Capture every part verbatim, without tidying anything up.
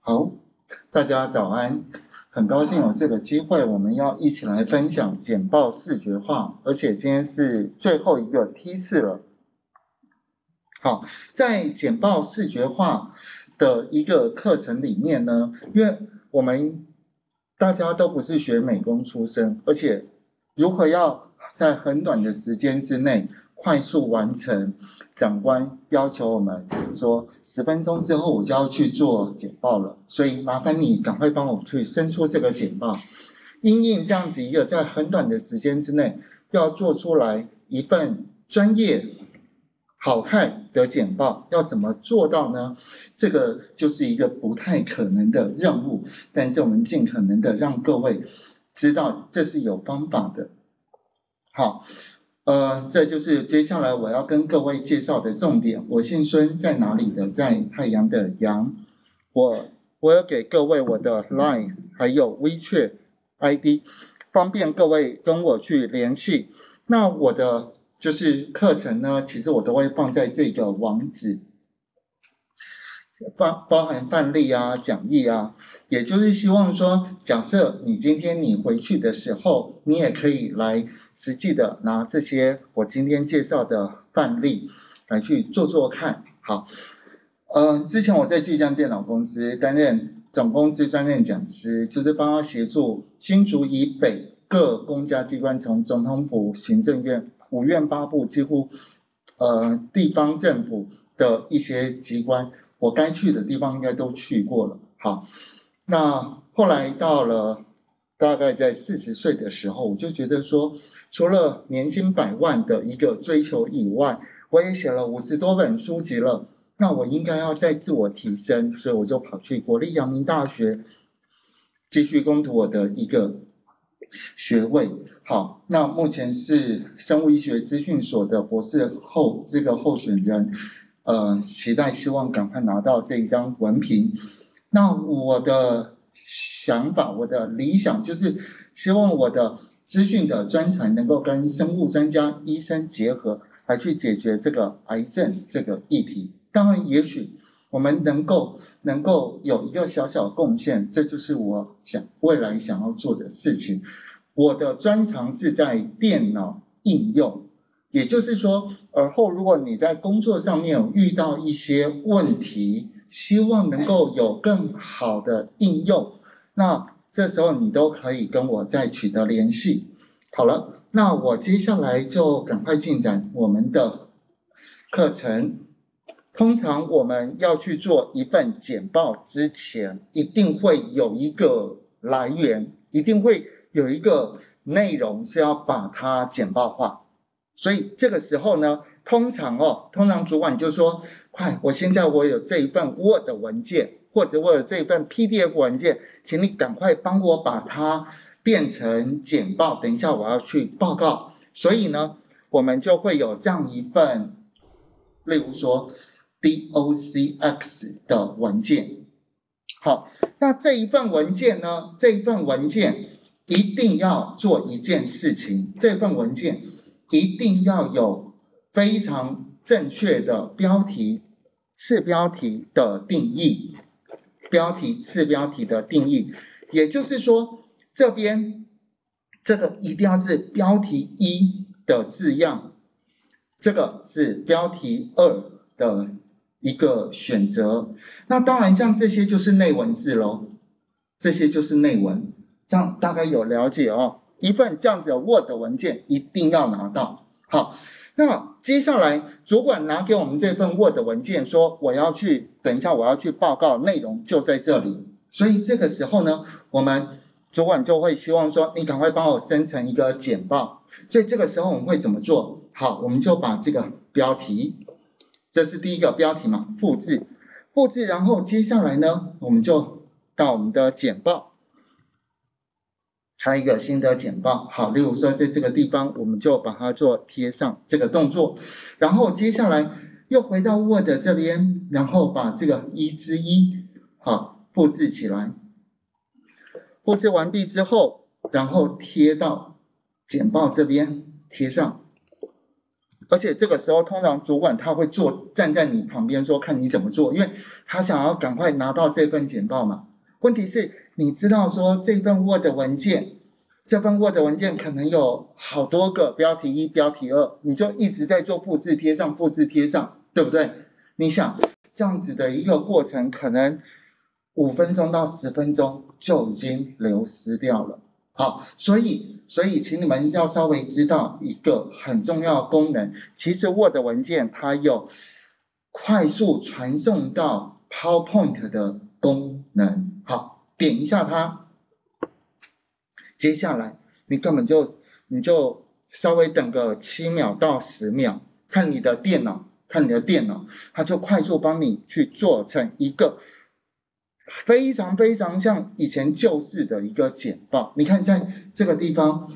好，大家早安，很高兴有这个机会，我们要一起来分享简报视觉化，而且今天是最后一个梯次了。好，在简报视觉化的一个课程里面呢，因为我们大家都不是学美工出身，而且如何要在很短的时间之内快速完成长官要求我们说十分钟之后我就要去做简报了，所以麻烦你赶快帮我去生出这个简报。因应这样子一个在很短的时间之内要做出来一份专业好看的简报，要怎么做到呢？这个就是一个不太可能的任务，但是我们尽可能的让各位知道这是有方法的。好，呃，这就是接下来我要跟各位介绍的重点。我姓孙，在哪里的？在太阳的阳。我我有给各位我的 Line 还有 WeChat I D， 方便各位跟我去联系。那我的就是课程呢，其实我都会放在这个网址，包包含范例啊、讲义啊，也就是希望说，假设你今天你回去的时候，你也可以来实际的拿这些我今天介绍的范例来去做做看。好，呃，之前我在巨匠电脑公司担任总公司专任讲师，就是帮他协助新竹以北各公家机关，从总统府、行政院、五院八部，几乎呃地方政府的一些机关，我该去的地方应该都去过了。好，那后来到了大概在四十岁的时候，我就觉得说，除了年薪百万的一个追求以外，我也写了五十多本书籍了，那我应该要再自我提升，所以我就跑去国立阳明大学继续攻读我的一个学位。好，那目前是生物医学资讯所的博士后这个候选人，呃，期待希望赶快拿到这一张文凭。那我的想法，我的理想就是希望我的资讯的专长能够跟生物专家、医生结合，来去解决这个癌症这个议题。当然，也许我们能够能够有一个小小贡献，这就是我想未来想要做的事情。我的专长是在电脑应用，也就是说，而后如果你在工作上面有遇到一些问题，希望能够有更好的应用，那这时候你都可以跟我再取得联系。好了，那我接下来就赶快进展我们的课程。通常我们要去做一份简报之前，一定会有一个来源，一定会有一个内容是要把它简报化。所以这个时候呢，通常哦，通常主管就说，快，我现在我有这一份 Word 文件，或者我有这一份 P D F 文件，请你赶快帮我把它变成简报，等一下我要去报告。所以呢，我们就会有这样一份，例如说 D O C X 的文件。好，那这一份文件呢，这一份文件一定要做一件事情，这份文件一定要有非常正确的标题、次标题的定义，标题、次标题的定义，也就是说，这边这个一定要是标题一的字样，这个是标题二的一个选择。那当然，像这些就是内文字咯，这些就是内文，这样大概有了解哦。一份这样子的 Word 文件一定要拿到。好，那接下来主管拿给我们这份 Word 文件说，我要去，等一下我要去报告，内容就在这里。所以这个时候呢，我们主管就会希望说，你赶快帮我生成一个简报。所以这个时候我们会怎么做？好，我们就把这个标题，这是第一个标题嘛，复制，复制，然后接下来呢，我们就到我们的简报。开一个新的简报，好，例如说在这个地方，我们就把它做贴上这个动作，然后接下来又回到 Word 这边，然后把这个一之一，好，复制起来，复制完毕之后，然后贴到简报这边贴上， 而且这个时候通常主管他会坐站在你旁边说看你怎么做，因为他想要赶快拿到这份简报嘛。问题是你知道说这份 Word 文件，这份 Word 文件可能有好多个标题一、标题二，你就一直在做复制贴上、复制贴上，对不对？你想这样子的一个过程，可能五分钟到十分钟就已经流失掉了。好，所以所以请你们要稍微知道一个很重要的功能，其实 Word 文件它有快速传送到 PowerPoint 的功能。好，点一下它，接下来你根本就你就稍微等个七秒到十秒，看你的电脑，看你的电脑，它就快速帮你去做成一个非常非常像以前旧式的一个简报。你看在这个地方，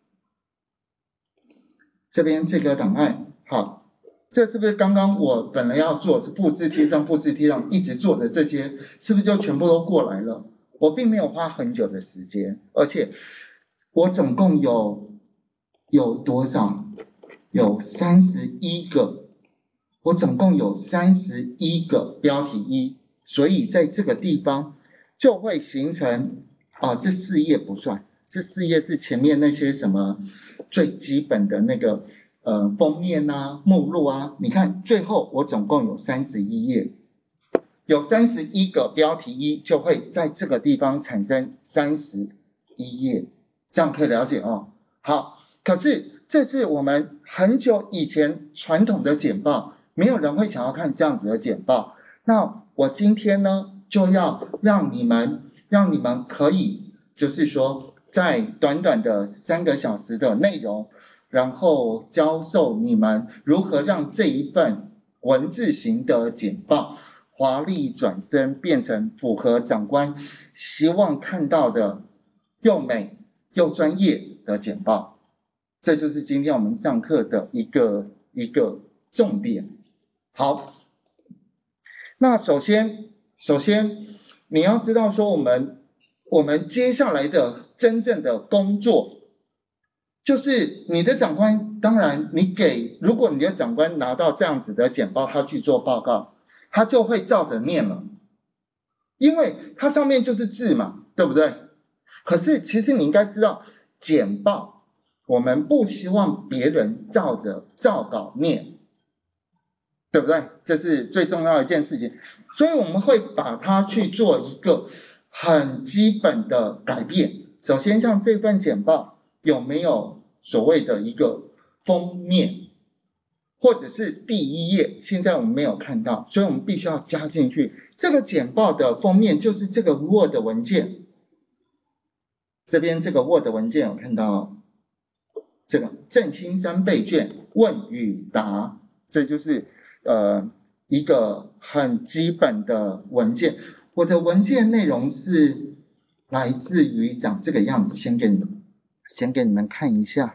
这边这个档案，好，这是不是刚刚我本来要做是复制贴上复制贴上一直做的这些，是不是就全部都过来了？我并没有花很久的时间，而且我总共有有多少？有三十一个，我总共有三十一个标题一。所以在这个地方就会形成啊，这四页不算，这四页是前面那些什么最基本的那个呃封面啊、目录啊。你看最后我总共有三十一页，有三十一个标题一，就会在这个地方产生三十一页，这样可以了解哦。好，可是这是我们很久以前传统的简报，没有人会想要看这样子的简报。那我今天呢，就要让你们，让你们可以，就是说，在短短的三个小时的内容，然后教授你们如何让这一份文字型的简报华丽转身，变成符合长官希望看到的又美又专业的简报。这就是今天我们上课的一个一个重点。好。那首先，首先你要知道说我们我们接下来的真正的工作，就是你的长官，当然你给，如果你的长官拿到这样子的简报，他去做报告，他就会照着念了，因为它上面就是字嘛，对不对？可是其实你应该知道，简报我们不希望别人照着照稿念。对不对？这是最重要的一件事情，所以我们会把它去做一个很基本的改变。首先像这份简报有没有所谓的一个封面，或者是第一页，现在我们没有看到，所以我们必须要加进去。这个简报的封面就是这个 Word 文件，这边这个 Word 文件有看到这个振兴三倍券问与答，这就是呃，一个很基本的文件。我的文件内容是来自于长这个样子，先给你们，先给你们看一下，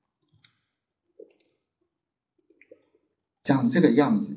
长这个样子。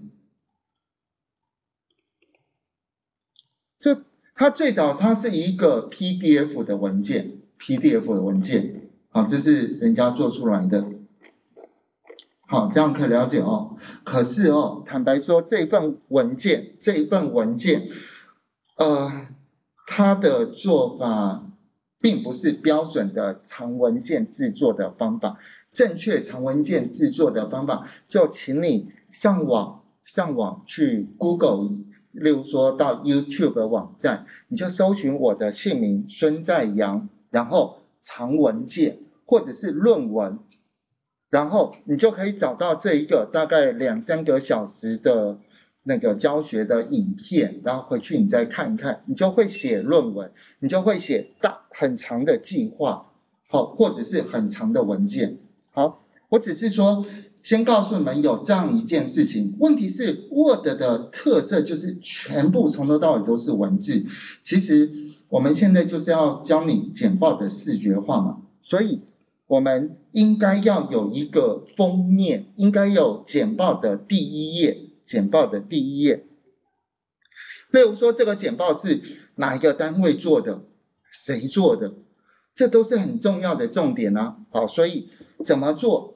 就它最早它是一个 P D F 的文件 ，P D F 的文件，好，这是人家做出来的。好，这样可以了解哦。可是哦，坦白说，这份文件，这一份文件，呃，它的做法并不是标准的长文件制作的方法。正确长文件制作的方法，就请你上网，上网去 Google， 例如说到 YouTube 的网站，你就搜寻我的姓名孙在阳，然后长文件或者是论文。然后你就可以找到这一个大概两三个小时的那个教学的影片，然后回去你再看一看，你就会写论文，你就会写大很长的计划，好，或者是很长的文件。好，我只是说先告诉你们有这样一件事情。问题是 Word 的特色就是全部从头到尾都是文字，其实我们现在就是要教你简报的视觉化嘛，所以我们应该要有一个封面，应该有简报的第一页，简报的第一页。例如说这个简报是哪一个单位做的，谁做的，这都是很重要的重点啊。好，所以怎么做？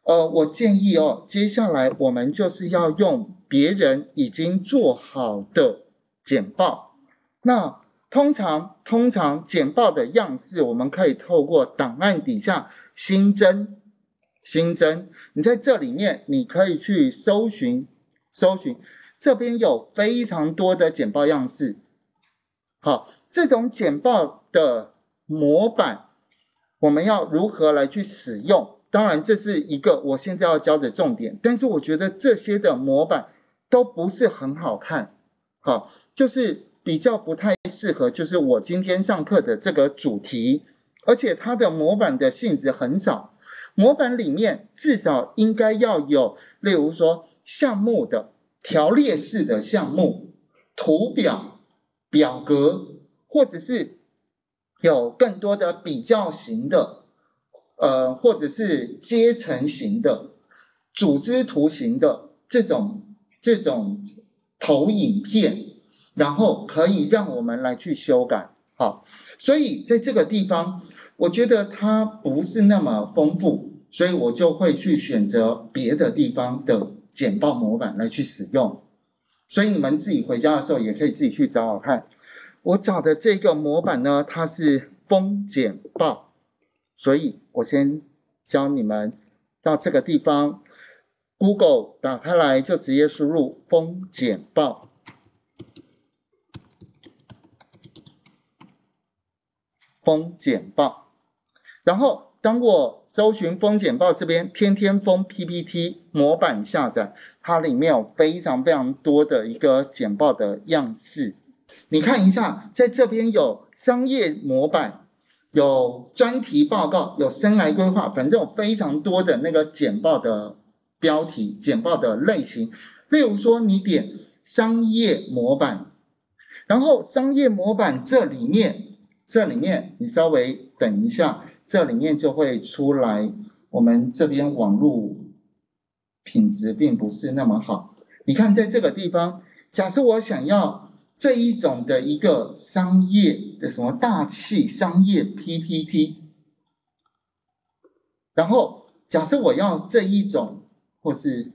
呃，我建议哦，接下来我们就是要用别人已经做好的简报。那通常通常简报的样式，我们可以透过档案底下新增新增，你在这里面你可以去搜寻搜寻，这边有非常多的简报样式。好，这种简报的模板，我们要如何来去使用？当然这是一个我现在要教的重点，但是我觉得这些的模板都不是很好看，好，就是比较不太适合就是我今天上课的这个主题，而且它的模板的性质很少，模板里面至少应该要有，例如说项目的条列式的项目、图表、表格，或者是有更多的比较型的。呃，或者是阶层型的、组织图形的这种这种投影片，然后可以让我们来去修改。好，所以在这个地方，我觉得它不是那么丰富，所以我就会去选择别的地方的简报模板来去使用。所以你们自己回家的时候也可以自己去找找看。我找的这个模板呢，它是风简报。所以我先教你们到这个地方 ，Google 打开来就直接输入风简报，风简报。然后当我搜寻风简报这边，天天风 P P T 模板下载，它里面有非常非常多的一个简报的样式。你看一下，在这边有商业模板。有专题报告，有生涯规划，反正有非常多的那个简报的标题、简报的类型。例如说，你点商业模板，然后商业模板这里面，这里面你稍微等一下，这里面就会出来。我们这边网络品质并不是那么好，你看在这个地方，假设我想要。这一种的一个商业的什么大气商业 P P T， 然后假设我要这一种，或是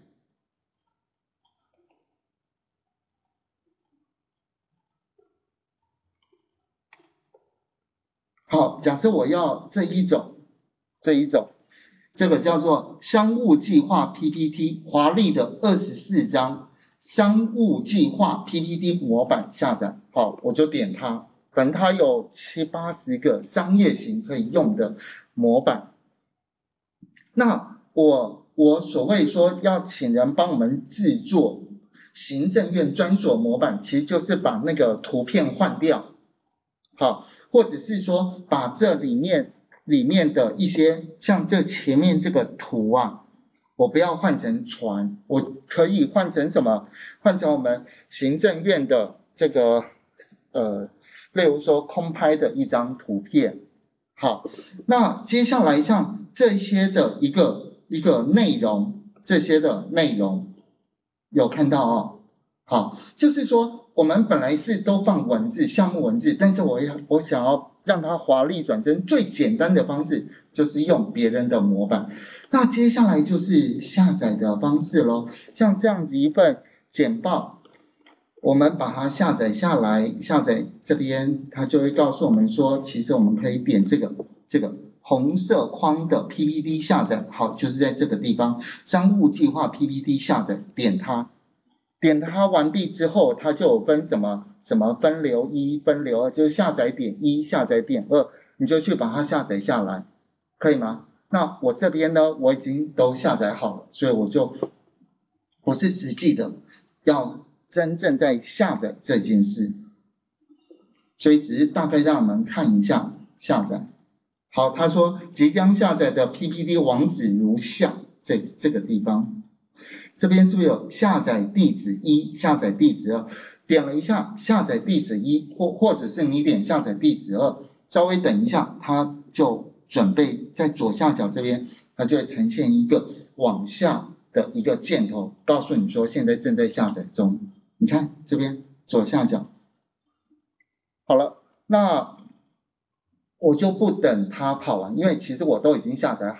好，假设我要这一种，这一种，这个叫做商务计划 P P T， 华丽的二十四张。商务计划 P P T 模板下载，好，我就点它，反正它有七八十个商业型可以用的模板。那我我所谓说要请人帮我们制作行政院专属模板，其实就是把那个图片换掉，好，或者是说把这里面里面的一些像这前面这个图啊。我不要换成船，我可以换成什么？换成我们行政院的这个呃，例如说空拍的一张图片。好，那接下来像这些的一个一个内容，这些的内容有看到哦。好，就是说我们本来是都放文字，项目文字，但是我要我想要让它华丽转身，最简单的方式就是用别人的模板。那接下来就是下载的方式咯，像这样子一份简报，我们把它下载下来，下载这边它就会告诉我们说，其实我们可以点这个这个红色框的 P P T 下载，好，就是在这个地方，商务计划 P P T 下载，点它，点它完毕之后，它就有分什么什么分流一、分流二，就是下载点一、下载点二，你就去把它下载下来，可以吗？那我这边呢，我已经都下载好了，所以我就不是实际的要真正在下载这件事，所以只是大概让我们看一下下载。好，他说即将下载的 P P T 网址如下，这这个地方，这边是不是有下载地址一、下载地址二？点了一下下载地址一，或或者是你点下载地址二，稍微等一下，它就准备在左下角这边，它就会呈现一个往下的一个箭头，告诉你说现在正在下载中。你看这边左下角，好了，那我就不等它跑完，因为其实我都已经下载好了。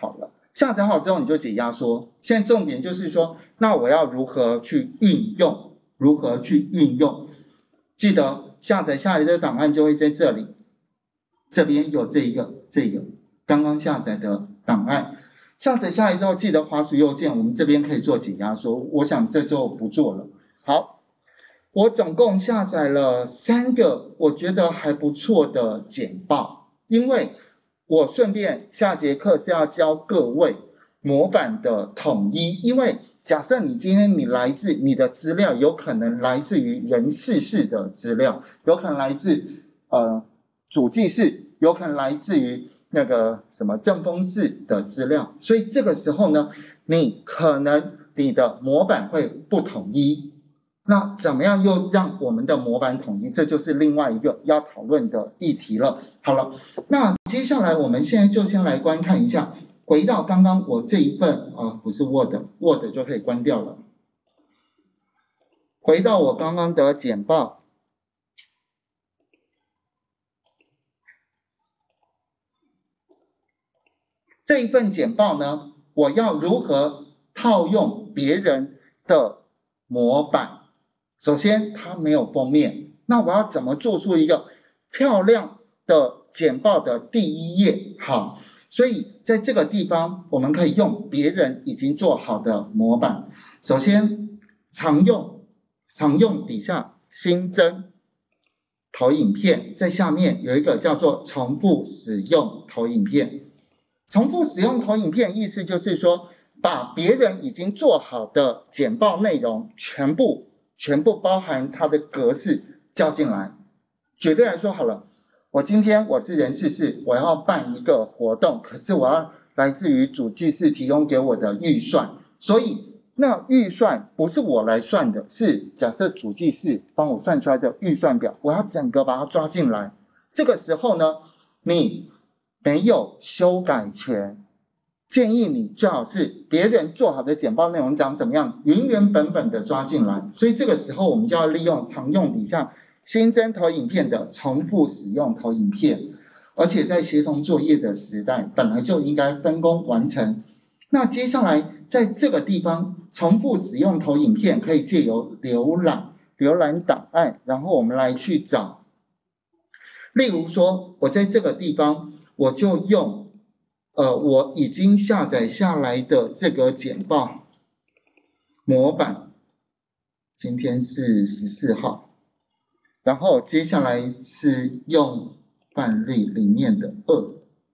下载好之后你就解压缩，现在重点就是说，那我要如何去运用，如何去运用，记得下载下来的档案就会在这里，这边有这一个这个刚刚下载的档案，下载下来之后记得滑鼠右键，我们这边可以做解压缩，我想这就不做了。好，我总共下载了三个我觉得还不错的简报，因为我顺便下节课是要教各位模板的统一，因为假设你今天你来自你的资料有可能来自于人事室的资料，有可能来自呃主计室，有可能来自于那个什么政风室的资料，所以这个时候呢，你可能你的模板会不统一。那怎么样又让我们的模板统一？这就是另外一个要讨论的议题了。好了，那接下来我们现在就先来观看一下，回到刚刚我这一份啊，不是 Word，Word 就可以关掉了。回到我刚刚的简报，这一份简报呢，我要如何套用别人的模板？首先它没有封面，那我要怎么做出一个漂亮的简报的第一页？好，所以在这个地方我们可以用别人已经做好的模板。首先常用常用底下新增投影片，在下面有一个叫做重复使用投影片。重复使用投影片意思就是说，把别人已经做好的简报内容全部全部包含它的格式叫进来。举例来说好了，我今天我是人事室，我要办一个活动，可是我要来自于主计室提供给我的预算，所以那预算不是我来算的，是假设主计室帮我算出来的预算表，我要整个把它抓进来。这个时候呢，你没有修改权，建议你最好是别人做好的简报内容长什么样，原原本本的抓进来。所以这个时候我们就要利用常用底下新增投影片的重复使用投影片，而且在协同作业的时代本来就应该分工完成。那接下来在这个地方重复使用投影片可以借由浏览浏览档案，然后我们来去找，例如说我在这个地方我就用呃，我已经下载下来的这个简报模板，今天是十四号，然后接下来是用范例里面的二，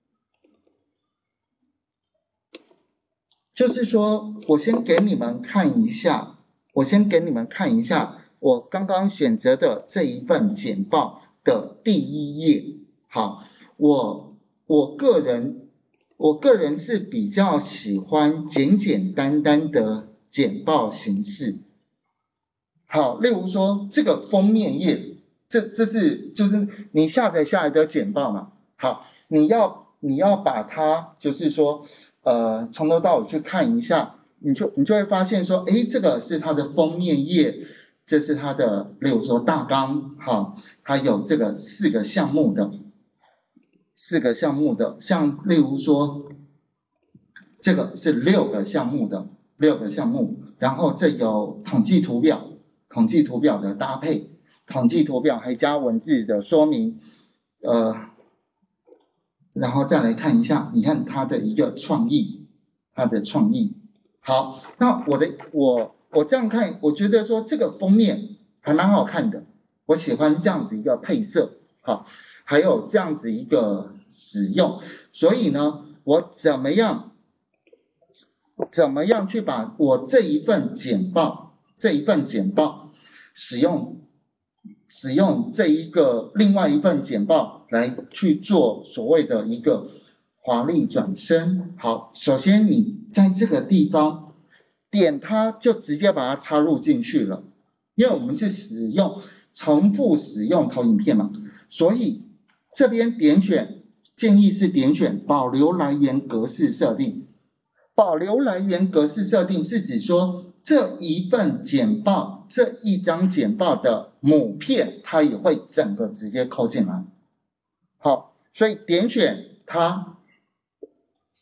就是说我先给你们看一下，我先给你们看一下我刚刚选择的这一份简报的第一页。好，我我个人我个人是比较喜欢简简单单的简报形式。好，例如说这个封面页，这这是就是你下载下来的简报嘛。好，你要你要把它就是说呃从头到尾去看一下，你就你就会发现说，诶，这个是它的封面页，这是它的例如说大纲，好，还有这个四个项目的。四个项目的，像例如说这个是六个项目的，六个项目，然后这有统计图表，统计图表的搭配，统计图表还加文字的说明，呃，然后再来看一下，你看它的一个创意，它的创意。好，那我的我我这样看，我觉得说这个封面还蛮好看的，我喜欢这样子一个配色，好。还有这样子一个使用，所以呢，我怎么样怎么样去把我这一份简报这一份简报使用使用这一个另外一份简报来去做所谓的一个华丽转身。好，首先你在这个地方点它就直接把它插入进去了，因为我们是使用重复使用投影片嘛，所以这边点选，建议是点选保留来源格式设定。保留来源格式设定是指说这一份简报，这一张简报的母片，它也会整个直接扣进来。好，所以点选它，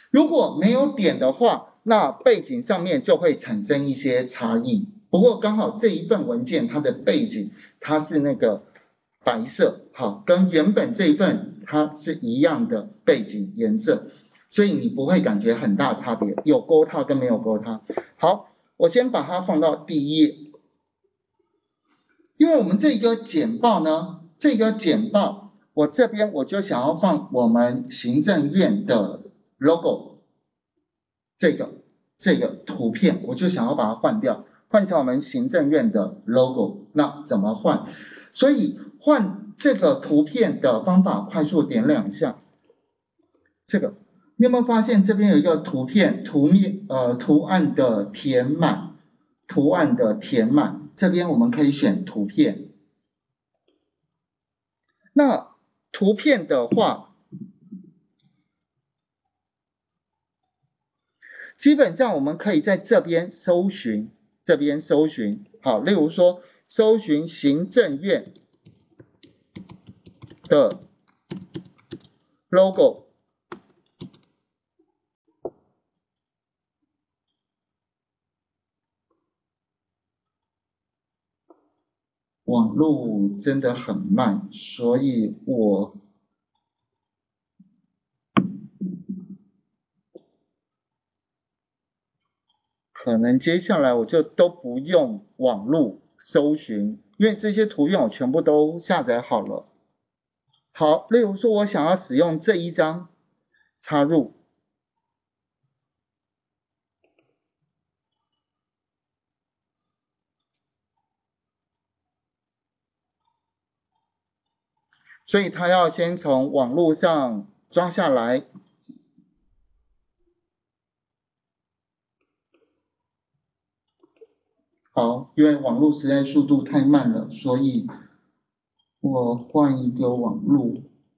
如果没有点的话，那背景上面就会产生一些差异。不过刚好这一份文件它的背景它是那个白色，好，跟原本这一份它是一样的背景颜色，所以你不会感觉很大差别，有勾套跟没有勾套。好，我先把它放到第一页，因为我们这个简报呢，这个简报我这边我就想要放我们行政院的 logo， 这个这个图片我就想要把它换掉，换成我们行政院的 logo。那怎么换？所以换这个图片的方法，快速点两下。这个你有没有发现这边有一个图片图面呃图案的填满，图案的填满，这边我们可以选图片。那图片的话，基本上我们可以在这边搜寻，这边搜寻，好，例如说搜寻行政院的 logo， 网络真的很慢，所以我可能接下来我就都不用网络搜寻，因为这些图片我全部都下载好了。好，例如说我想要使用这一张，插入，所以他要先从网络上抓下来。好，因为网络实在速度太慢了，所以我换一个网络。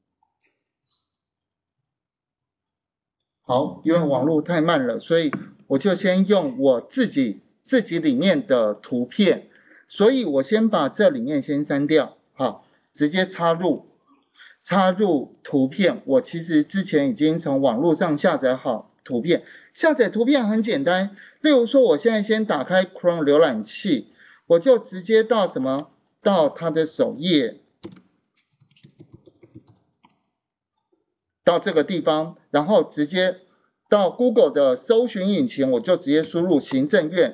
好，因为网络太慢了，所以我就先用我自己自己里面的图片，所以我先把这里面先删掉，好，直接插入，插入图片。我其实之前已经从网络上下载好图片，下载图片很简单，例如说我现在先打开 Chrome 浏览器，我就直接到什么，到它的首页，到这个地方，然后直接到 Google 的搜寻引擎，我就直接输入行政院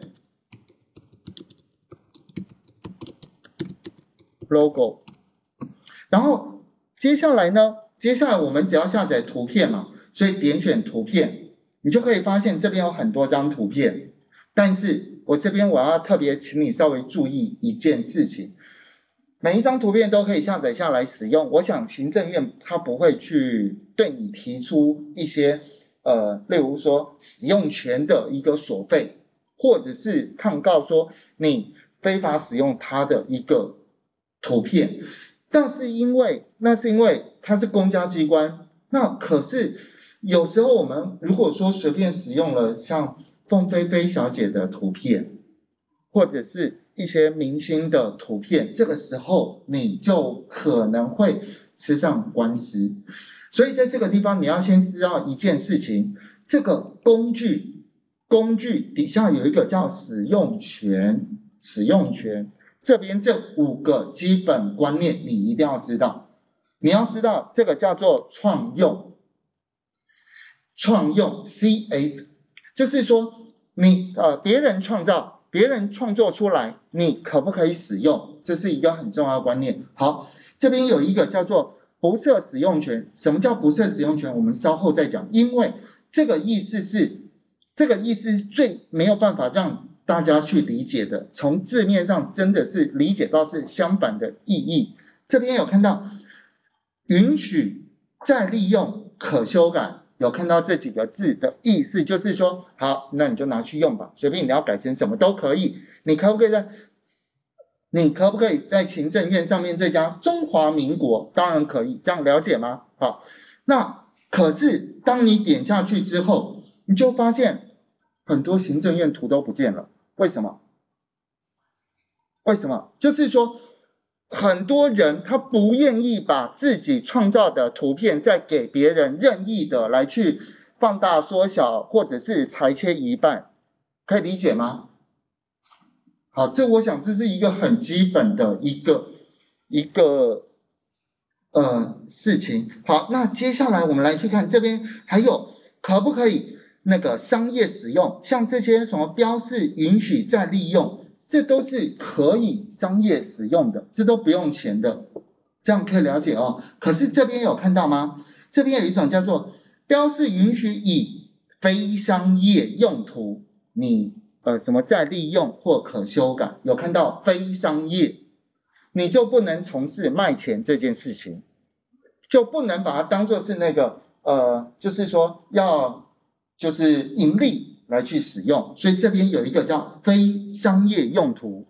logo， 然后接下来呢，接下来我们只要下载图片嘛，所以点选图片，你就可以发现这边有很多张图片，但是我这边我要特别请你稍微注意一件事情，每一张图片都可以下载下来使用，我想行政院它不会去对你提出一些呃，例如说使用权的一个索费，或者是抗告说你非法使用它的一个图片，但是因为那是因为它是公家机关，那可是有时候我们如果说随便使用了像凤飞飞小姐的图片，或者是一些明星的图片，这个时候你就可能会吃上官司。所以在这个地方你要先知道一件事情，这个工具工具底下有一个叫使用权，使用权这边这五个基本观念你一定要知道。你要知道这个叫做创用，创用 C S， 就是说你呃别人创造，别人创作出来，你可不可以使用？这是一个很重要的观念。好，这边有一个叫做不设使用权。什么叫不设使用权？我们稍后再讲，因为这个意思是，这个意思是最没有办法让大家去理解的，从字面上真的是理解到是相反的意义。这边有看到允许再利用可修改，有看到这几个字的意思，就是说好，那你就拿去用吧，随便你要改成什么都可以。你可不可以在你可不可以在行政院上面这家中华民国？当然可以，这样了解吗？好，那可是当你点下去之后，你就发现很多行政院图都不见了。为什么？为什么？就是说很多人他不愿意把自己创造的图片再给别人任意的来去放大、缩小，或者是裁切一半，可以理解吗？好，这我想这是一个很基本的一个一个呃事情。好，那接下来我们来去看这边还有可不可以那个商业使用，像这些什么标示允许再利用，这都是可以商业使用的，这都不用钱的，这样可以了解哦。可是这边有看到吗？这边有一种叫做标示允许以非商业用途，你呃什么再利用或可修改，有看到非商业，你就不能从事卖钱这件事情，就不能把它当作是那个呃就是说要就是盈利来去使用，所以这边有一个叫非商业用途，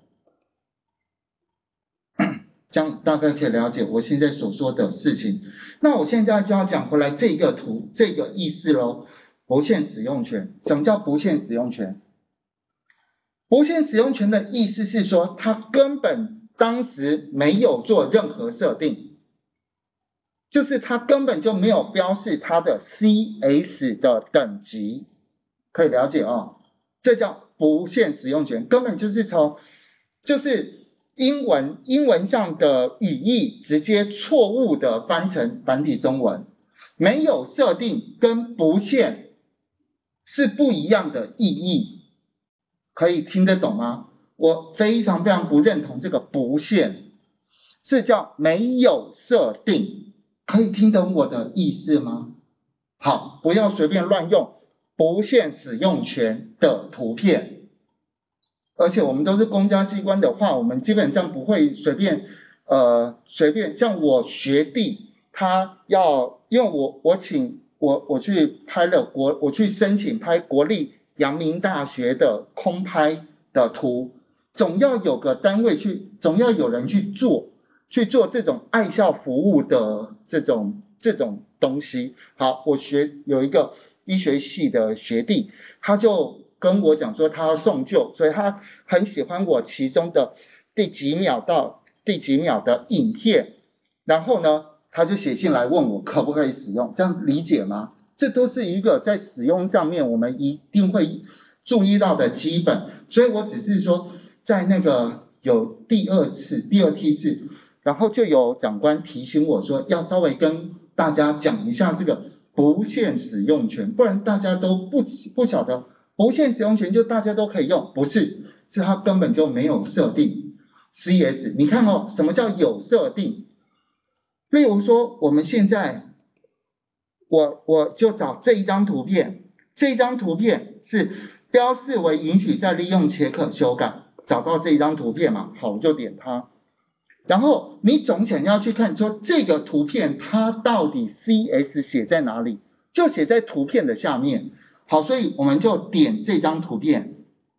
这样大概可以了解我现在所说的事情。那我现在就要讲回来这个图这个意思咯，不限使用权。什么叫不限使用权？不限使用权的意思是说，它根本当时没有做任何设定，就是它根本就没有标示它的 C S 的等级，可以了解哦，这叫不限使用权，根本就是从就是英文英文上的语义直接错误的翻成繁体中文，没有设定跟不限是不一样的意义，可以听得懂吗？我非常非常不认同这个不限，是叫没有设定，可以听懂我的意思吗？好，不要随便乱用不限使用权的图片，而且我们都是公家机关的话，我们基本上不会随便呃随便，像我学弟他要，因为我我请我我去拍了国，我去申请拍国立阳明大学的空拍的图，总要有个单位去，总要有人去做去做这种爱校服务的这种这种东西。好，我学有一个医学系的学弟，他就跟我讲说他要送旧，所以他很喜欢我其中的第几秒到第几秒的影片，然后呢他就写信来问我可不可以使用，这样理解吗？这都是一个在使用上面我们一定会注意到的基本，所以我只是说在那个有第二次第二梯次，然后就有长官提醒我说要稍微跟大家讲一下这个不限使用权，不然大家都不不晓得不限使用权就大家都可以用，不是，是它根本就没有设定 C S。 你看哦，什么叫有设定？例如说我们现在我我就找这一张图片，这一张图片是标示为允许再利用且可修改，找到这一张图片嘛，好，我就点它，然后你总想要去看说这个图片它到底 C S 写在哪里，就写在图片的下面。好，所以我们就点这张图片，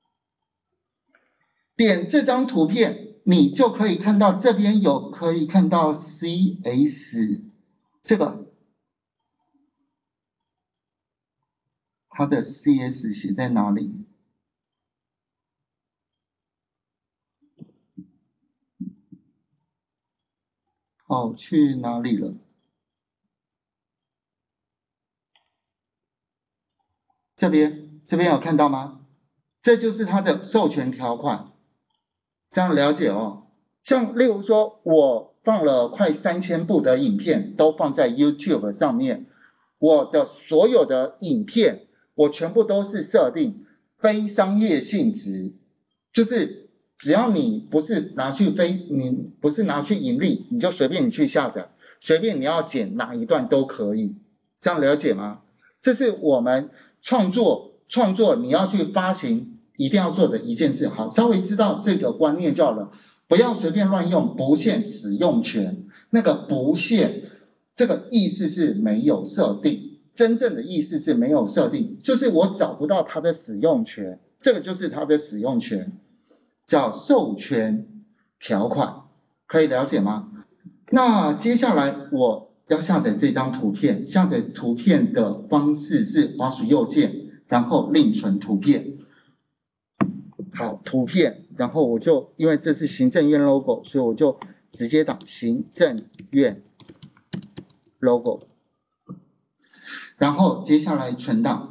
点这张图片你就可以看到这边有可以看到 C S 这个它的 C S 写在哪里？哦，去哪里了？这边这边有看到吗？这就是它的授权条款，这样了解哦。像例如说我放了快三千部的影片都放在 YouTube 上面，我的所有的影片我全部都是设定非商业性质，就是只要你不是拿去非你不是拿去盈利，你就随便你去下载，随便你要剪哪一段都可以，这样了解吗？这是我们创作创作你要去发行一定要做的一件事。好，稍微知道这个观念就好了，不要随便乱用不限使用权，那个不限这个意思是没有设定，真正的意思是没有设定，就是我找不到它的使用权，这个就是它的使用权，叫授权条款，可以了解吗？那接下来我要下载这张图片，下载图片的方式是滑鼠右键，然后另存图片。好，图片，然后我就因为这是行政院 logo， 所以我就直接打行政院 logo。 然后接下来存档。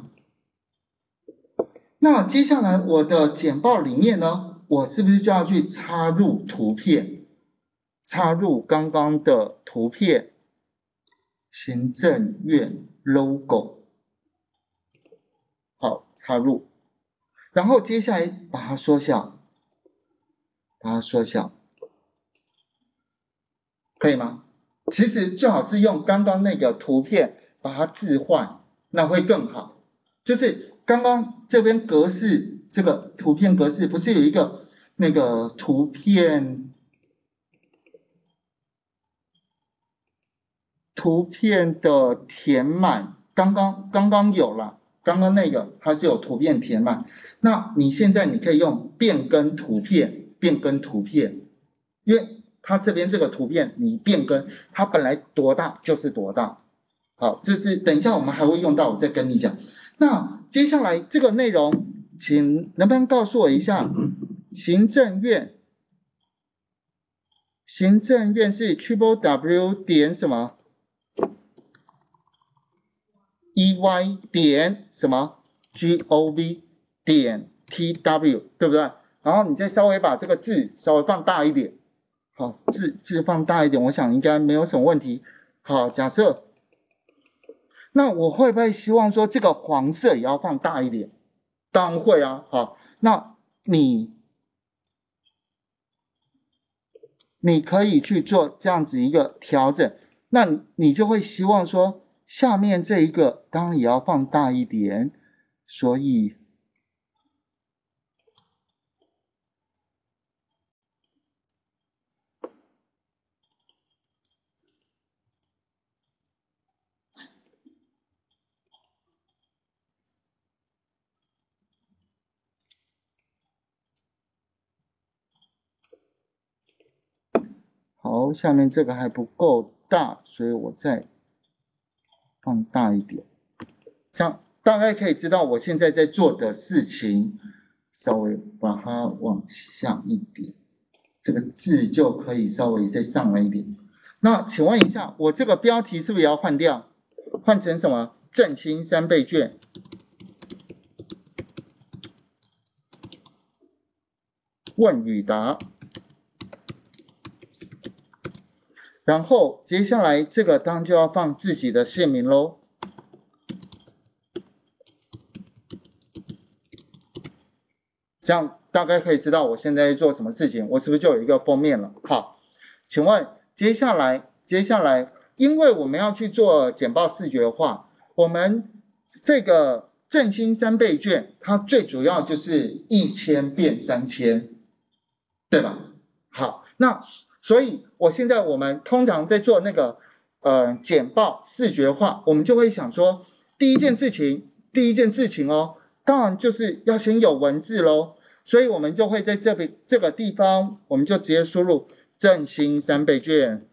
那接下来我的简报里面呢，我是不是就要去插入图片？插入刚刚的图片，行政院 logo， 好，插入，然后接下来把它缩小，把它缩小，可以吗？其实最好是用刚刚那个图片把它置换，那会更好。就是刚刚这边格式，这个图片格式不是有一个那个图片图片的填满，刚刚刚刚有了，刚刚那个它是有图片填满，那你现在你可以用变更图片，变更图片，因为它这边这个图片你变更，它本来多大就是多大。好，这是等一下我们还会用到，我再跟你讲。那接下来这个内容，请能不能告诉我一下，行政院，行政院是 triple w 点什么 ？ey 点什么 gov 点 tw 对不对？然后你再稍微把这个字稍微放大一点，好，字字放大一点，我想应该没有什么问题。好，假设。那我会不会希望说这个黄色也要放大一点？当然会啊，好，那你你可以去做这样子一个调整，那你就会希望说下面这一个当然也要放大一点，所以好，下面这个还不够大，所以我再放大一点，这样大概可以知道我现在在做的事情，稍微把它往下一点，这个字就可以稍微再上来一点。那请问一下，我这个标题是不是也要换掉？换成什么？振兴三倍券。问与答。然后接下来这个当然就要放自己的姓名咯。这样大概可以知道我现在在做什么事情，我是不是就有一个封面了？好，请问接下来接下来，因为我们要去做简报视觉化，我们这个振兴三倍券，它最主要就是一千变三千，对吧？好，那所以我现在我们通常在做那个呃简报视觉化，我们就会想说，第一件事情，第一件事情哦，当然就是要先有文字咯，所以我们就会在这边这个地方，我们就直接输入振兴三倍券。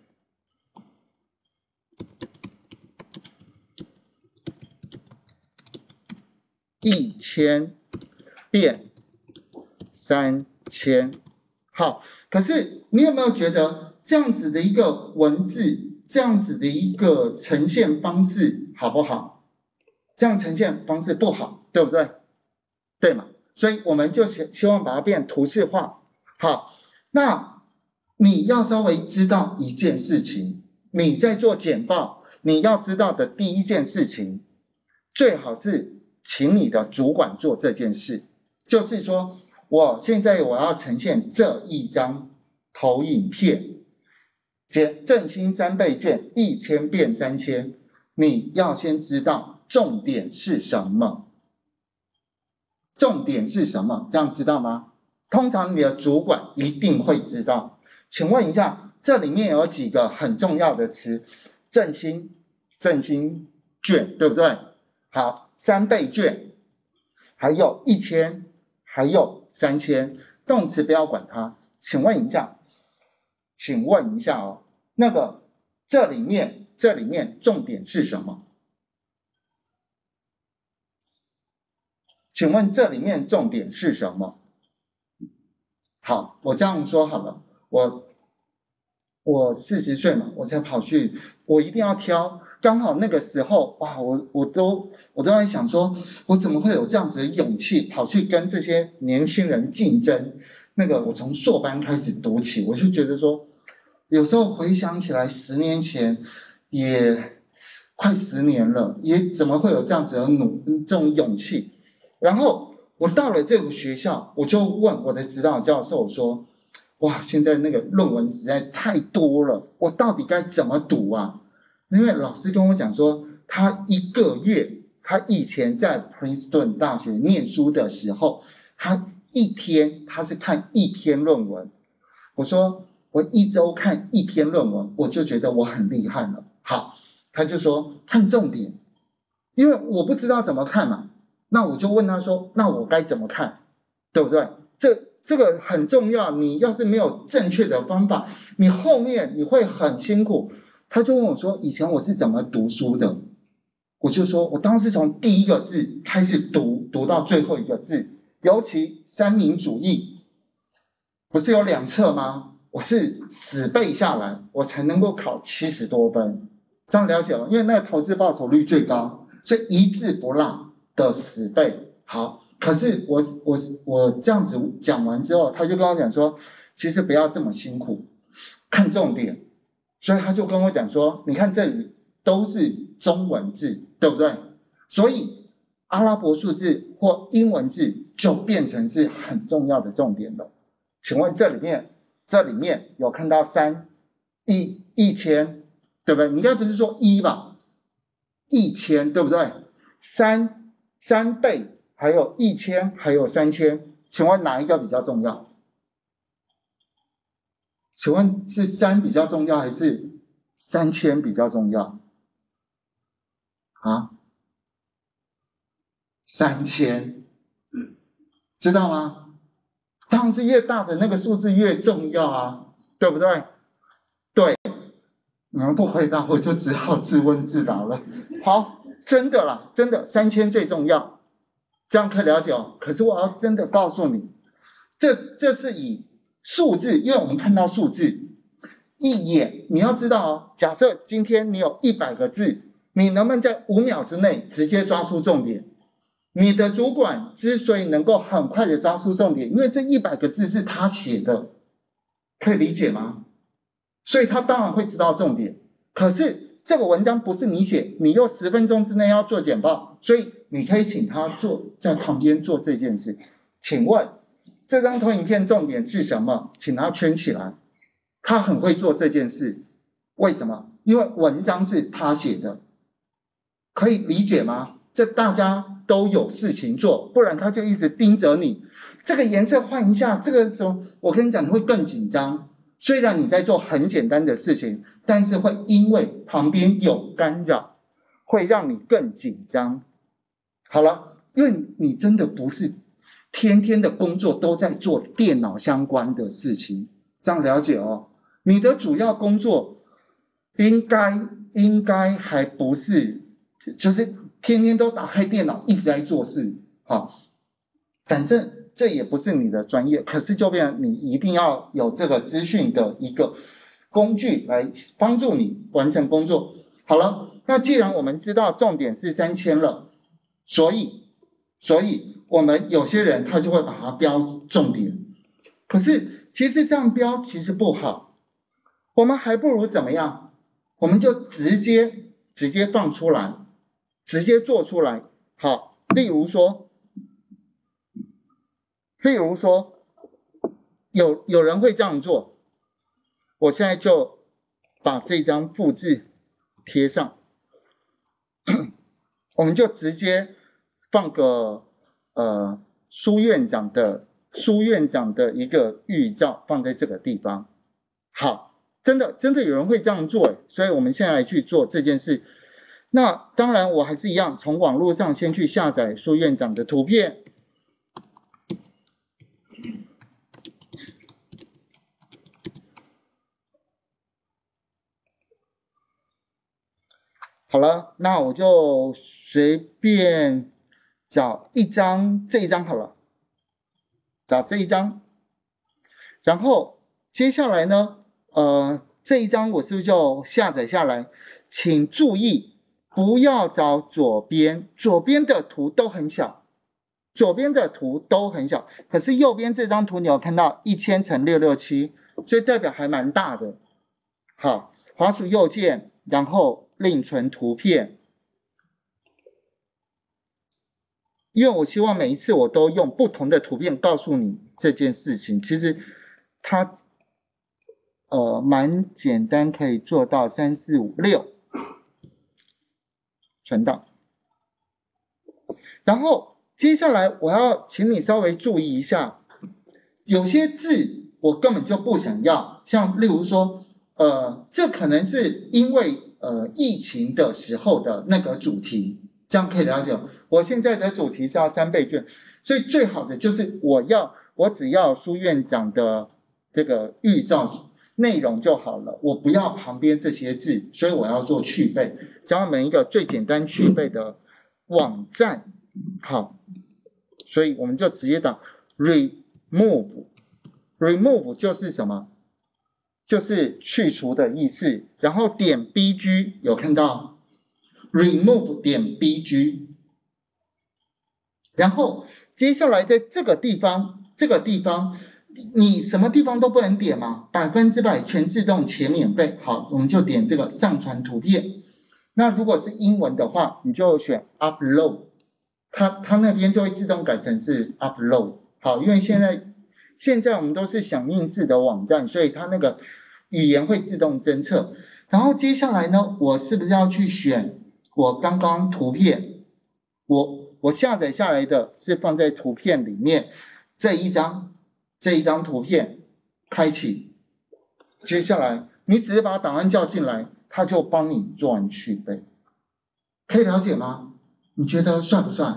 一千变三千，好，可是你有没有觉得这样子的一个文字，这样子的一个呈现方式好不好？这样呈现方式不好，对不对？对嘛？所以我们就希希望把它变图示化。好，那你要稍微知道一件事情，你在做简报，你要知道的第一件事情，最好是请你的主管做这件事，就是说我现在我要呈现这一张投影片，振兴三倍券一千变三千，你要先知道重点是什么，重点是什么，这样知道吗？通常你的主管一定会知道。请问一下，这里面有几个很重要的词，振兴振兴券，对不对？好，三倍券，还有一千，还有三千，动词不要管它。请问一下，请问一下哦，那个这里面这里面重点是什么？请问这里面重点是什么？好，我这样说好了，我我四十岁嘛，我才跑去，我一定要挑，刚好那个时候，哇，我我都我都在想说，我怎么会有这样子的勇气跑去跟这些年轻人竞争？那个我从硕班开始读起，我就觉得说，有时候回想起来，十年前也快十年了，也怎么会有这样子的努这种勇气？然后我到了这个学校，我就问我的指导教授说，哇，现在那个论文实在太多了，我到底该怎么读啊？因为老师跟我讲说，他一个月，他以前在 Princeton 大学念书的时候，他一天他是看一篇论文。我说我一周看一篇论文，我就觉得我很厉害了。好，他就说看重点，因为我不知道怎么看嘛，那我就问他说，那我该怎么看，对不对？这这个很重要，你要是没有正确的方法，你后面你会很辛苦。他就问我说，以前我是怎么读书的？我就说我当时从第一个字开始读，读到最后一个字，尤其三民主义，不是有两册吗？我是死背下来，我才能够考七十多分，这样了解吗？因为那个投资报酬率最高，所以一字不落的死背。好，可是我我我这样子讲完之后，他就跟我讲说，其实不要这么辛苦，看重点。所以他就跟我讲说，你看这里都是中文字，对不对？所以阿拉伯数字或英文字就变成是很重要的重点了。请问这里面这里面有看到三一一千，对不对？你应该不是说一吧？一千，对不对？三三倍，还有一千，还有三千，请问哪一个比较重要？请问是三比较重要还是三千比较重要？啊？三千，知道吗？当然是越大的那个数字越重要啊，对不对？对，你们不回答我就只好自问自答了。好，真的啦，真的三千最重要，这样可以了解哦。可是我要真的告诉你，这这是以数字，因为我们看到数字一眼，你要知道哦，假设今天你有一百个字，你能不能在五秒之内直接抓出重点？你的主管之所以能够很快的抓出重点，因为这一百个字是他写的，可以理解吗？所以他当然会知道重点。可是这个文章不是你写，你又十分钟之内要做简报，所以你可以请他做在旁边做这件事。请问这张投影片重点是什么？请他圈起来。他很会做这件事，为什么？因为文章是他写的，可以理解吗？这大家都有事情做，不然他就一直盯着你。这个颜色换一下，这个什么，我跟你讲，你会更紧张。虽然你在做很简单的事情，但是会因为旁边有干扰，会让你更紧张。好了，因为你真的不是天天的工作都在做电脑相关的事情，这样了解哦。你的主要工作应该应该还不是就是天天都打开电脑一直在做事，好，反正这也不是你的专业，可是就变成你一定要有这个资讯的一个工具来帮助你完成工作。好了，那既然我们知道重点是三千了，所以所以我们有些人他就会把它标重点，可是其实这样标其实不好，我们还不如怎么样？我们就直接直接放出来，直接做出来。好，例如说，例如说，有有人会这样做，我现在就把这张复制贴上，我们就直接放个呃苏院长的苏院长的一个预照放在这个地方。好，真的真的有人会这样做，所以我们现在来去做这件事。那当然我还是一样，从网络上先去下载苏院长的图片。好了，那我就随便找一张，这一张好了，找这一张。然后接下来呢，呃， 这一张我是不是就下载下来？请注意，不要找左边，左边的图都很小，左边的图都很小，可是右边这张图你有看到一千乘六六七，所以代表还蛮大的。好，滑鼠右键，然后另存图片。因为我希望每一次我都用不同的图片告诉你这件事情，其实它呃蛮简单，可以做到三四五六存档。然后接下来我要请你稍微注意一下，有些字我根本就不想要，像例如说呃这可能是因为呃疫情的时候的那个主题。这样可以了解，我现在的主题是要三倍券，所以最好的就是我要我只要苏院长的这个预兆内容就好了，我不要旁边这些字，所以我要做去背，教你们一个最简单去背的网站。好，所以我们就直接打 remove， remove 就是什么？就是去除的意思，然后点 bg 有看到？ remove 点 bg， 然后接下来在这个地方，这个地方你什么地方都不能点嘛，百分之百全自动且免费。好，我们就点这个上传图片。那如果是英文的话，你就选 upload， 它它那边就会自动改成是 upload。好，因为现在现在我们都是响应式的网站，所以它那个语言会自动侦测。然后接下来呢，我是不是要去选我刚刚图片，我我下载下来的是放在图片里面，这一张这一张图片开启，接下来你只是把档案叫进来，它就帮你做完去背，可以了解吗？你觉得帅不帅？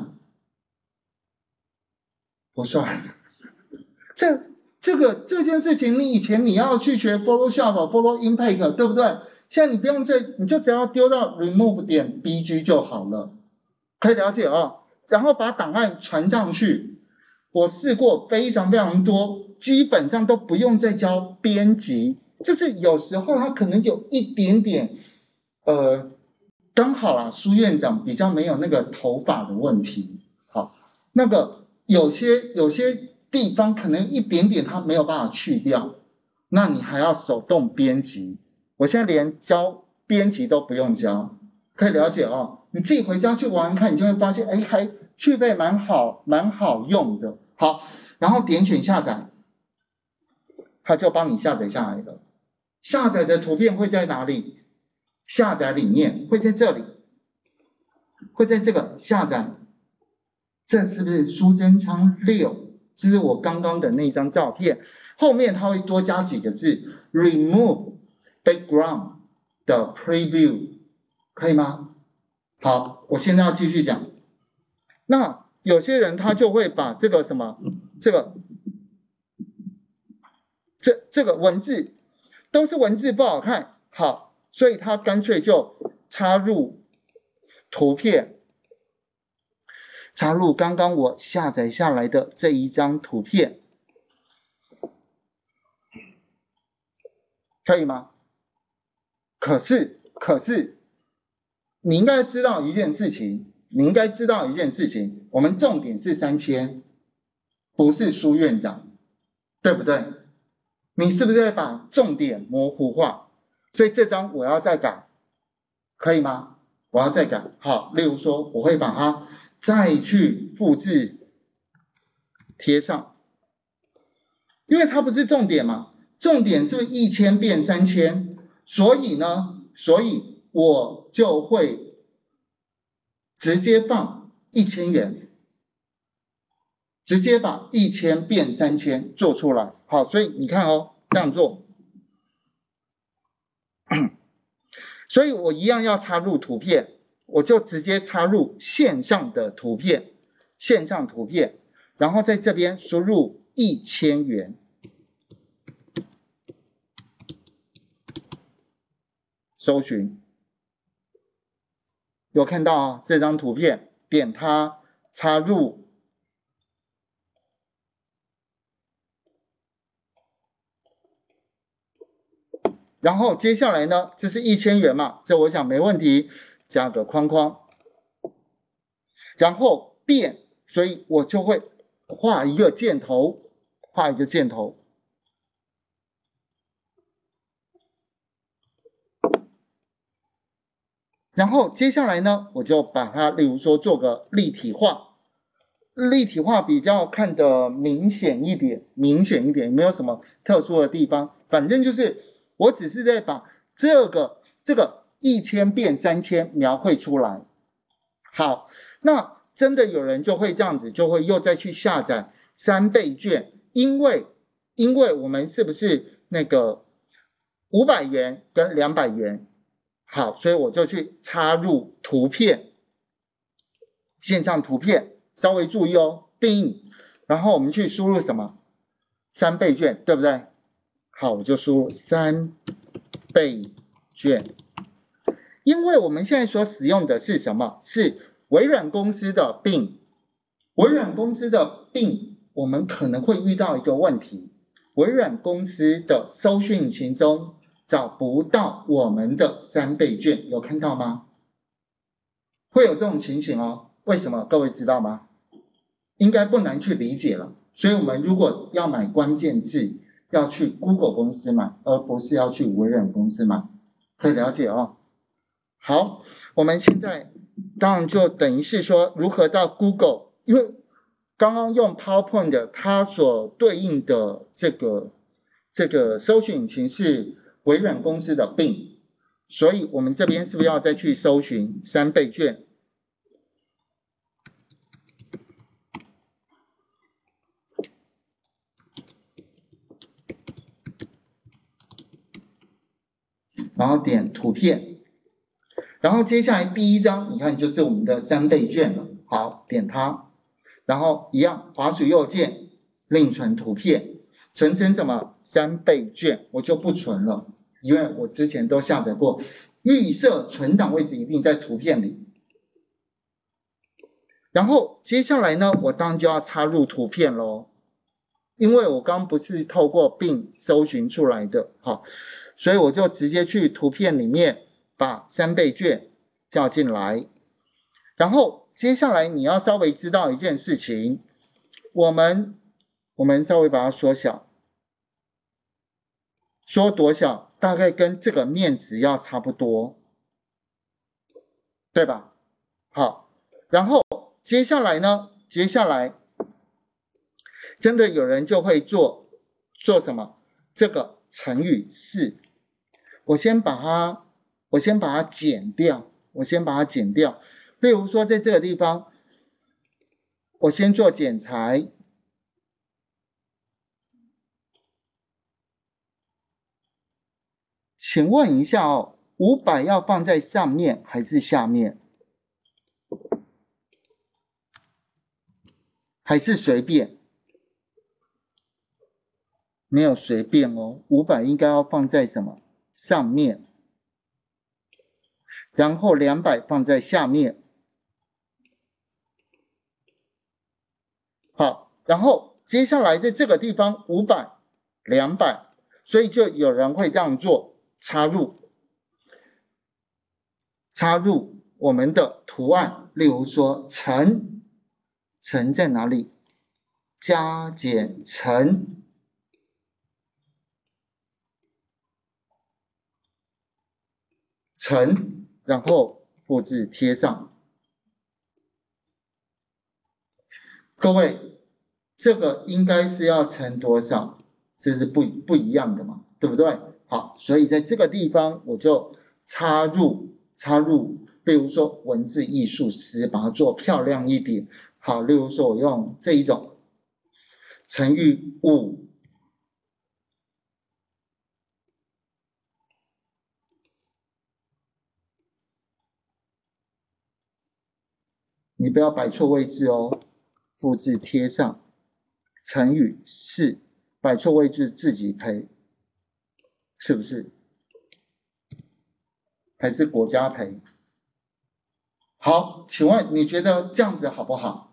不帅。这这个这件事情，你以前你要去学 Photoshop、Photo Impact， 对不对？现在你不用这，你就只要丢到 remove 点 bg 就好了，可以了解哦。然后把档案传上去，我试过非常非常多，基本上都不用再教编辑，就是有时候它可能有一点点，呃，刚好啦，苏院长比较没有那个头发的问题，好，那个有些有些地方可能一点点它没有办法去掉，那你还要手动编辑。我现在连教编辑都不用教，可以了解哦。你自己回家去玩玩看，你就会发现，哎，还去背蛮好，蛮好用的。好，然后点选下载，它就帮你下载下来了。下载的图片会在哪里？下载里面会在这里，会在这个下载。这是不是苏贞昌六？这是我刚刚的那张照片，后面它会多加几个字 ，remove background 的 preview， 可以吗？好，我现在要继续讲。那有些人他就会把这个什么，这个，这这个文字都是文字不好看，好，所以他干脆就插入图片，插入刚刚我下载下来的这一张图片，可以吗？可是，可是，你应该知道一件事情，你应该知道一件事情，我们重点是三千，不是苏院长，对不对？你是不是在把重点模糊化？所以这张我要再改，可以吗？我要再改，好，例如说我会把它再去复制贴上，因为它不是重点嘛，重点是不是一千变三千？所以呢，所以我就会直接放一千元，直接把一千变三千做出来。好，所以你看哦，这样做，所以我一样要插入图片，我就直接插入线上的图片，线上图片，然后在这边输入一千元。搜寻，有看到啊这张图片，点它插入， 然后接下来呢，这是一千元嘛，这我想没问题，加个框框，然后变，所以我就会画一个箭头，画一个箭头。然后接下来呢，我就把它，例如说做个立体化，立体化比较看得明显一点，明显一点，没有什么特殊的地方，反正就是我只是在把这个这个一千变三千描绘出来。好，那真的有人就会这样子，就会又再去下载三倍券，因为因为我们是不是那个五百元跟两百元？好，所以我就去插入图片，线上图片，稍微注意哦，并，然后我们去输入什么？三倍券，对不对？好，我就输入三倍券，因为我们现在所使用的是什么？是微软公司的 Bing， 微软公司的 Bing， 我们可能会遇到一个问题，微软公司的搜寻引擎中找不到我们的三倍券，有看到吗？会有这种情形哦，为什么？各位知道吗？应该不难去理解了。所以我们如果要买关键字，要去 Google 公司买，而不是要去微软公司买，可以了解哦。好，我们现在当然就等于是说如何到 Google， 因为刚刚用 PowerPoint 的它所对应的这个这个搜寻引擎是微软公司的 Bing， 所以我们这边是不是要再去搜寻三倍券？然后点图片，然后接下来第一张，你看就是我们的三倍券了。好，点它，然后一样滑鼠右键，另存图片，存成什么？三倍券，我就不存了，因为我之前都下载过，预设存档位置一定在图片里。然后接下来呢，我当然就要插入图片咯，因为我刚不是透过 Bing 搜寻出来的，好，所以我就直接去图片里面把三倍券叫进来。然后接下来你要稍微知道一件事情，我们我们稍微把它缩小，缩多小？大概跟这个面值要差不多，对吧？好，然后接下来呢？接下来真的有人就会做做什么？这个乘以四，我先把它我先把它剪掉，我先把它剪掉。例如说在这个地方，我先做剪裁，请问一下哦，五百要放在上面还是下面？还是随便？没有随便哦，五百应该要放在什么？上面。然后两百放在下面。好，然后接下来在这个地方五百、两百，所以就有人会这样做，插入插入我们的图案，例如说乘，乘在哪里？加减乘，乘，然后复制贴上。各位，这个应该是要乘多少？这是不不一样的嘛，对不对？好，所以在这个地方我就插入插入，例如说文字艺术师，把它做漂亮一点。好，例如说我用这一种乘以五，你不要摆错位置哦，复制贴上，乘以四，摆错位置自己赔，是不是？还是国家赔？好，请问你觉得这样子好不好？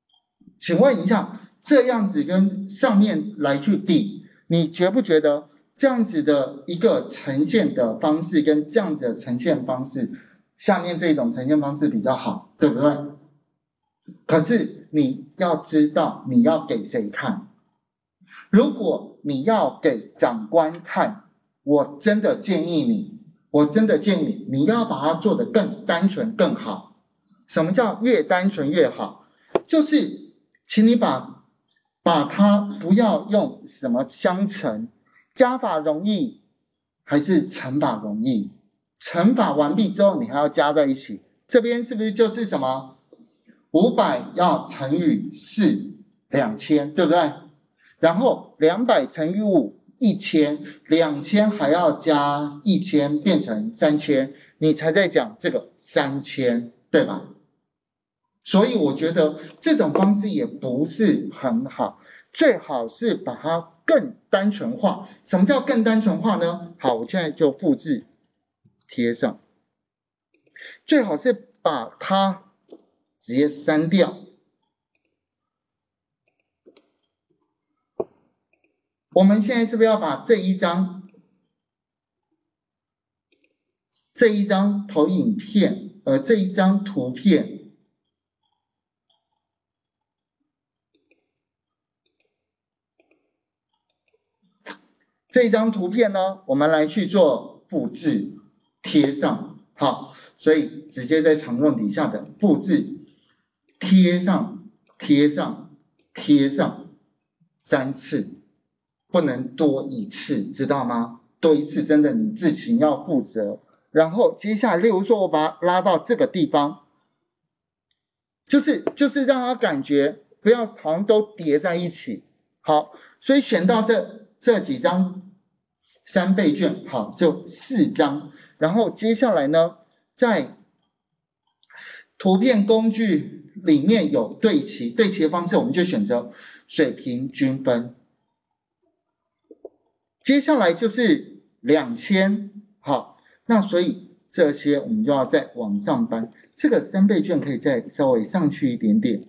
请问一下，这样子跟上面来去比，你觉不觉得这样子的一个呈现的方式跟这样子的呈现方式，下面这种呈现方式比较好，对不对？可是你要知道你要给谁看。如果你要给长官看，我真的建议你，我真的建议你，你要把它做得更单纯更好。什么叫越单纯越好？就是请你把把它不要用什么相乘，加法容易还是乘法容易？乘法完毕之后你还要加在一起，这边是不是就是什么五百要乘以四，两千，对不对？然后两百乘以五，一千，两千还要加一千，变成三千，你才在讲这个三千，对吧？所以我觉得这种方式也不是很好，最好是把它更单纯化。什么叫更单纯化呢？好，我现在就复制贴上，最好是把它直接删掉。我们现在是不是要把这一张这一张投影片呃这一张图片这一张图片呢，我们来去做复制贴上。好，所以直接在常用底下的复制贴上贴上贴上三次，不能多一次，知道吗？多一次真的你自己要负责。然后接下来例如说我把它拉到这个地方，就是就是让它感觉不要好像都叠在一起。好，所以选到这这几张三倍券，好，就四张。然后接下来呢，在图片工具里面有对齐，对齐的方式我们就选择水平均分。接下来就是两千，好，那所以这些我们就要再往上搬，这个三倍券可以再稍微上去一点点。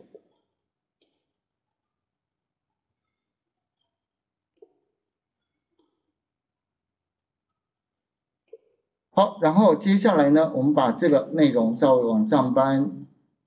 好，然后接下来呢，我们把这个内容稍微往上搬，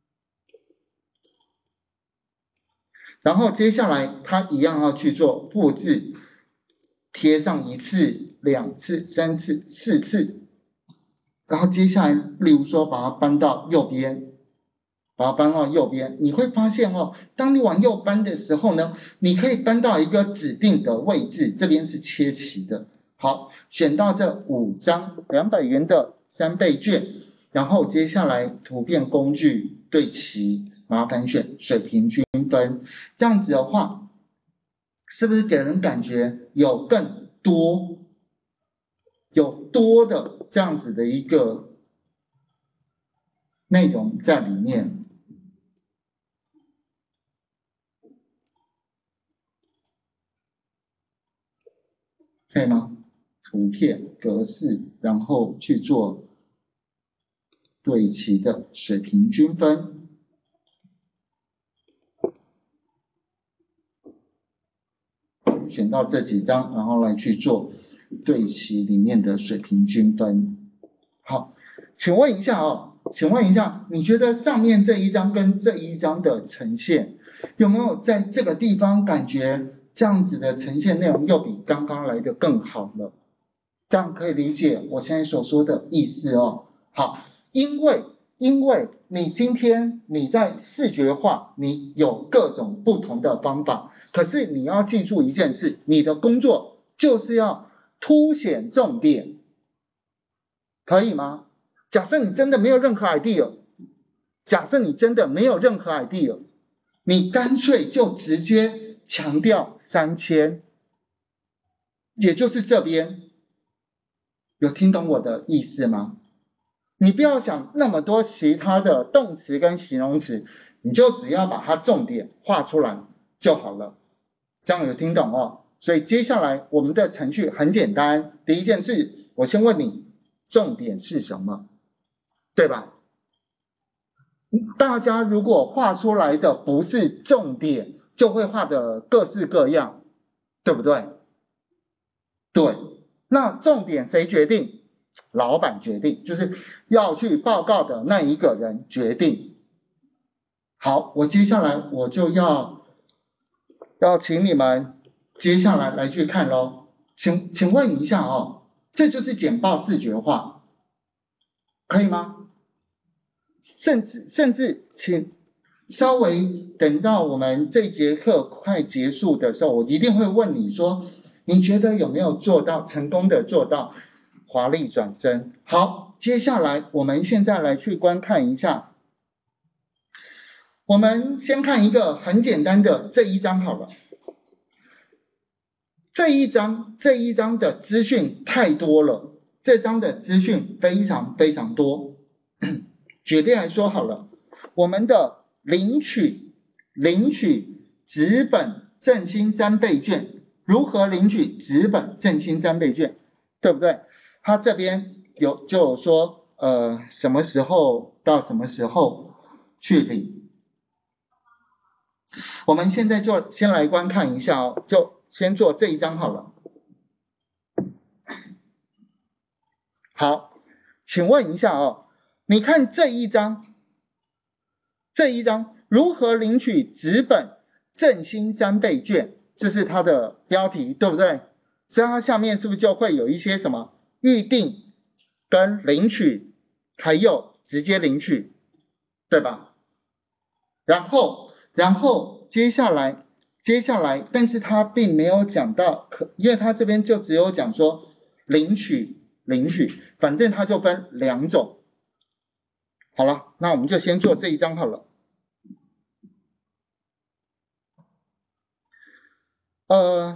然后接下来它一样要去做复制。贴上一次、两次、三次、四次，然后接下来，例如说把它搬到右边，把它搬到右边，你会发现哦，当你往右搬的时候呢，你可以搬到一个指定的位置，这边是切齐的。好，选到这五张两百元的三倍券，然后接下来图片工具对齐，麻烦选水平均分，这样子的话。是不是给人感觉有更多有多的这样子的一个内容在里面？可以吗？图片格式，然后去做对齐的水平均分。选到这几张，然后来去做对齐里面的水平均分。好，请问一下哦，请问一下，你觉得上面这一张跟这一张的呈现，有没有在这个地方感觉这样子的呈现内容又比刚刚来的更好了？这样可以理解我现在所说的意思哦。好，因为因为你今天你在视觉化，你有各种不同的方法，可是你要记住一件事，你的工作就是要凸显重点，可以吗？假设你真的没有任何 idea， 假设你真的没有任何 idea， 你干脆就直接强调三千，也就是这边，有听懂我的意思吗？你不要想那么多其他的动词跟形容词，你就只要把它重点画出来就好了。这样有听懂哦？所以接下来我们的程序很简单，第一件事，我先问你，重点是什么？对吧？大家如果画出来的不是重点，就会画的各式各样，对不对？对， 那重点谁决定？老板决定，就是要去报告的那一个人决定。好，我接下来我就要要请你们接下来来去看咯。请请问一下哦，这就是简报视觉化，可以吗？甚至甚至请稍微等到我们这节课快结束的时候，我一定会问你说，你觉得有没有做到成功的做到华丽转身？好，接下来我们现在来去观看一下。我们先看一个很简单的这一张好了。这一张这一张的资讯太多了，这张的资讯非常非常多。举例来说好了，我们的领取领取纸本振兴三倍券，如何领取纸本振兴三倍券，对不对？他这边有就有说呃什么时候到什么时候去领。我们现在就先来观看一下哦，就先做这一张好了。好，请问一下哦，你看这一张，这一张如何领取纸本振兴三倍券，这是它的标题，对不对？所以它下面是不是就会有一些什么预定跟领取，还有直接领取，对吧？然后然后接下来接下来，但是他并没有讲到，因为他这边就只有讲说领取领取，反正它就分两种。好了，那我们就先做这一张好了。呃，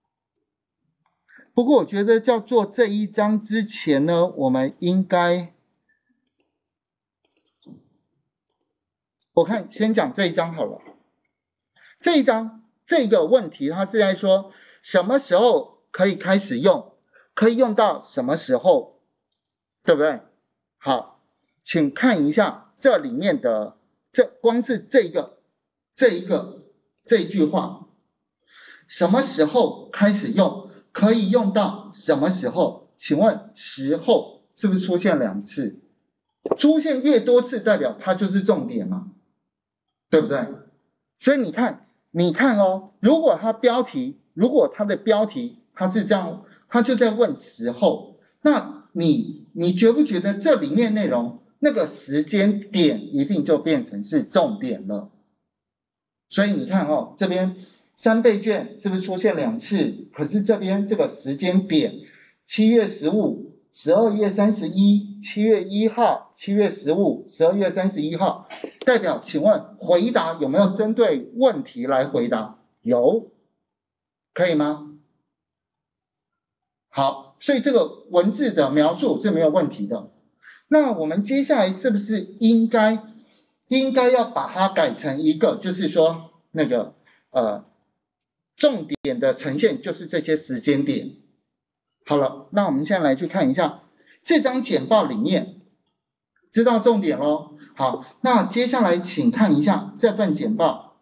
不过我觉得叫做这一张之前呢，我们应该，我看先讲这一张好了。这一张这个问题，它是在说什么时候可以开始用，可以用到什么时候，对不对？好，请看一下这里面的，这光是这个这一个这一句话，什么时候开始用，可以用到什么时候？请问时候是不是出现两次？出现越多次，代表它就是重点嘛，对不对？所以你看。你看哦，如果它标题，如果它的标题它是这样，它就在问时候，那你你觉不觉得这里面内容那个时间点一定就变成是重点了？所以你看哦，这边三倍券是不是出现两次？可是这边这个时间点，七月十五、十二月三十一、七月一号、七月十五、十二月三十一号。代表请问回答有没有针对问题来回答？有，可以吗？好，所以这个文字的描述是没有问题的。那我们接下来是不是应该应该要把它改成一个，就是说那个呃重点的呈现就是这些时间点。好了，那我们现在来去看一下这张简报里面。知道重点咯。好，那接下来请看一下这份简报。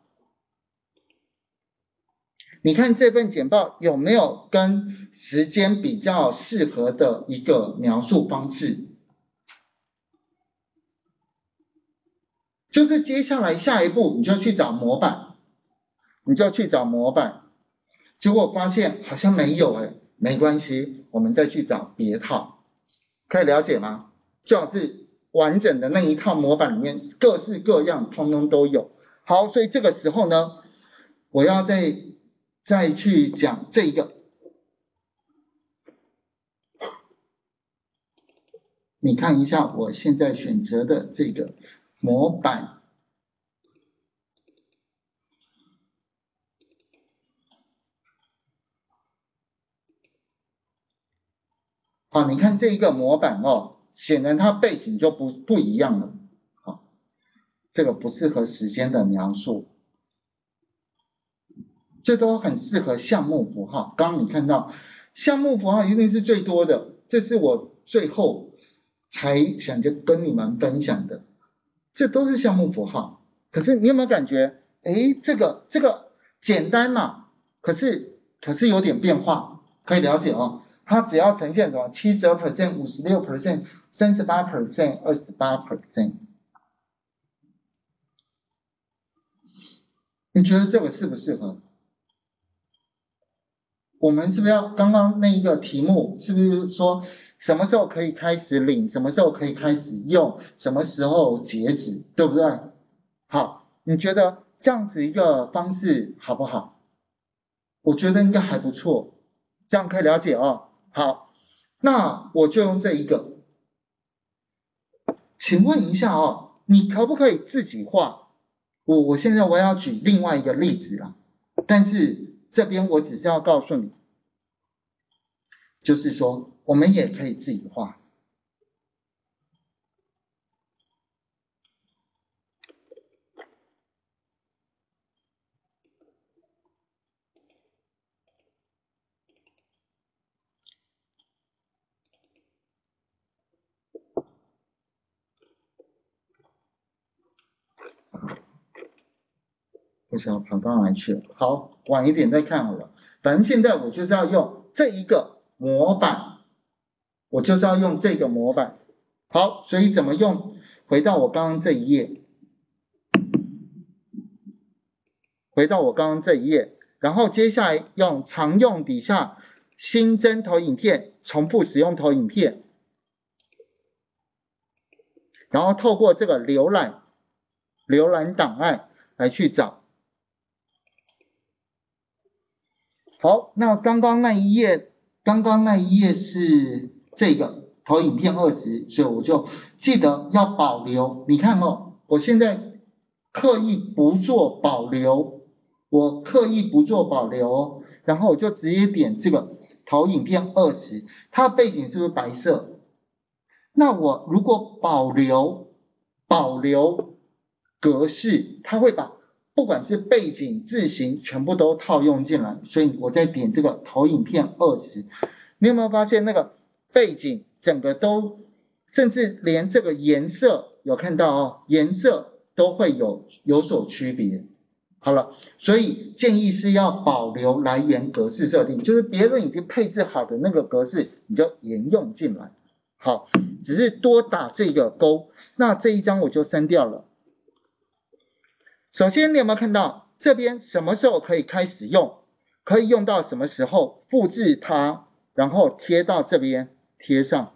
你看这份简报有没有跟时间比较适合的一个描述方式？就是接下来下一步你就去找模板，你就去找模板，结果发现好像没有诶，没关系，我们再去找别套，可以了解吗？最好是完整的那一套模板里面各式各样通通都有。好，所以这个时候呢，我要再再去讲这一个，你看一下我现在选择的这个模板。好，你看这一个模板哦，显然它背景就不不一样了。好，这个不适合时间的描述，这都很适合项目符号。刚刚你看到项目符号一定是最多的，这是我最后才想着跟你们分享的，这都是项目符号。可是你有没有感觉，诶，这个这个简单嘛，可是可是有点变化，可以了解哦。 它只要呈现什么 七十二 percent、五十六 percent、三十八 percent、二十八 percent。你觉得这个适不适合？我们是不是要刚刚那一个题目，是不是说什么时候可以开始领，什么时候可以开始用，什么时候截止，对不对？好，你觉得这样子一个方式好不好？我觉得应该还不错，这样可以了解哦。好，那我就用这一个。请问一下哦，你可不可以自己画？我我现在我要举另外一个例子啦，但是这边我只是要告诉你，就是说我们也可以自己画。不知道跑到哪里去了。好，晚一点再看好了。反正现在我就是要用这一个模板，我就是要用这个模板。好，所以怎么用？回到我刚刚这一页，回到我刚刚这一页，然后接下来用常用底下新增投影片，重复使用投影片，然后透过这个浏览浏览档案来去找。好，那刚刚那一页，刚刚那一页是这个投影片二十，所以我就记得要保留。你看哦，我现在刻意不做保留，我刻意不做保留，然后我就直接点这个投影片二十，它背景是不是白色？那我如果保留保留格式，它会把不管是背景、字型全部都套用进来，所以我再点这个投影片二十，你有没有发现那个背景整个都，甚至连这个颜色有看到哦，颜色都会有有所区别。好了，所以建议是要保留来源格式设定，就是别人已经配置好的那个格式，你就沿用进来。好，只是多打这个勾，那这一张我就删掉了。首先你有没有看到这边什么时候可以开始用？可以用到什么时候？复制它，然后贴到这边，贴上。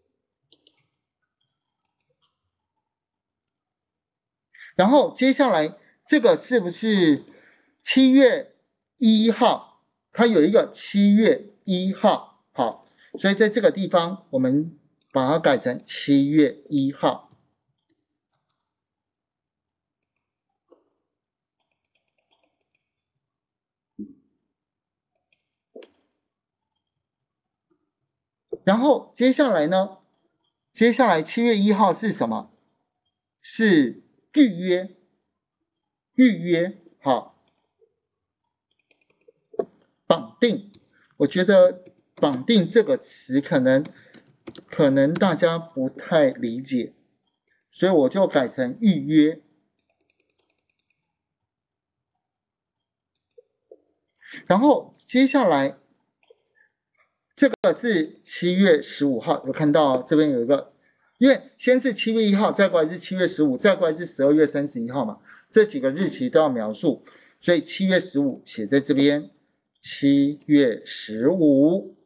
然后接下来这个是不是七月一号？它有一个七月一号，好，所以在这个地方我们把它改成七月一号。然后接下来呢？接下来七月一号是什么？是预约，预约，好，绑定。我觉得绑定这个词可能可能大家不太理解，所以我就改成预约。然后接下来这个是七月十五号，有看到这边有一个，因为先是七月一号，再过来是七月十五，再过来是十二月三十一号嘛，这几个日期都要描述，所以七月十五写在这边，七月十五。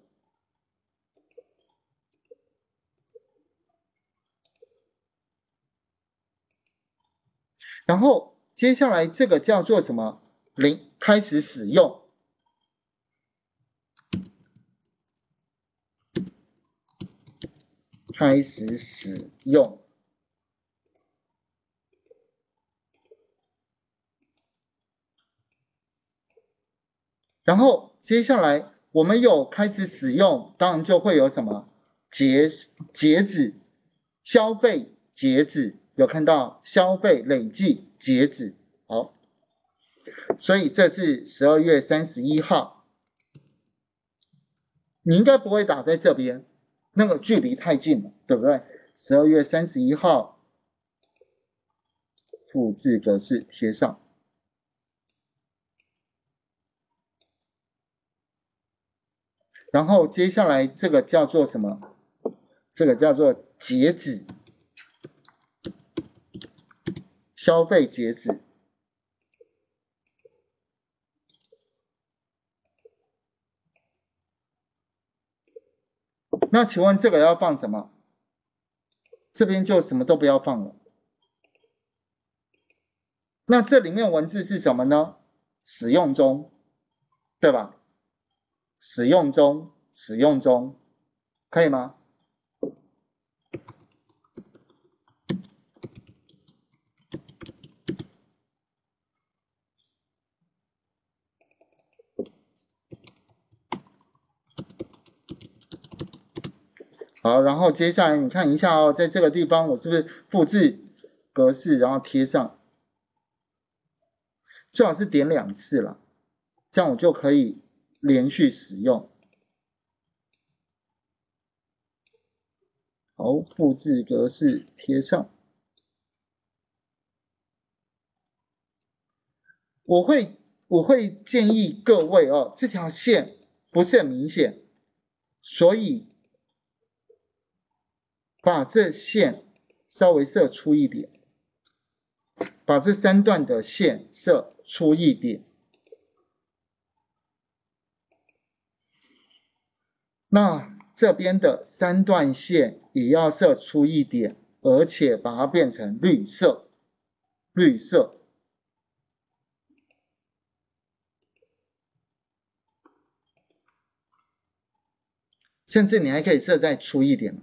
然后接下来这个叫做什么？零开始使用。开始使用，然后接下来我们有开始使用，当然就会有什么截截止、消费截止，有看到消费累计截止，好，所以这是十二月三十一号，你应该不会打在这边，那个距离太近了，对不对？十二月三十一号，复制格式贴上。 然后接下来这个叫做什么？这个叫做截止，消费截止。那请问这个要放什么？这边就什么都不要放了。那这里面文字是什么呢？使用中，对吧？使用中，使用中，可以吗？好，然后接下来你看一下哦，在这个地方我是不是复制格式，然后贴上，最好是点两次啦，这样我就可以连续使用。好，复制格式贴上。我会我会建议各位哦，这条线不是很明显，所以把这线稍微设粗一点，把这三段的线设粗一点。那这边的三段线也要设粗一点，而且把它变成绿色，绿色。甚至你还可以设再粗一点。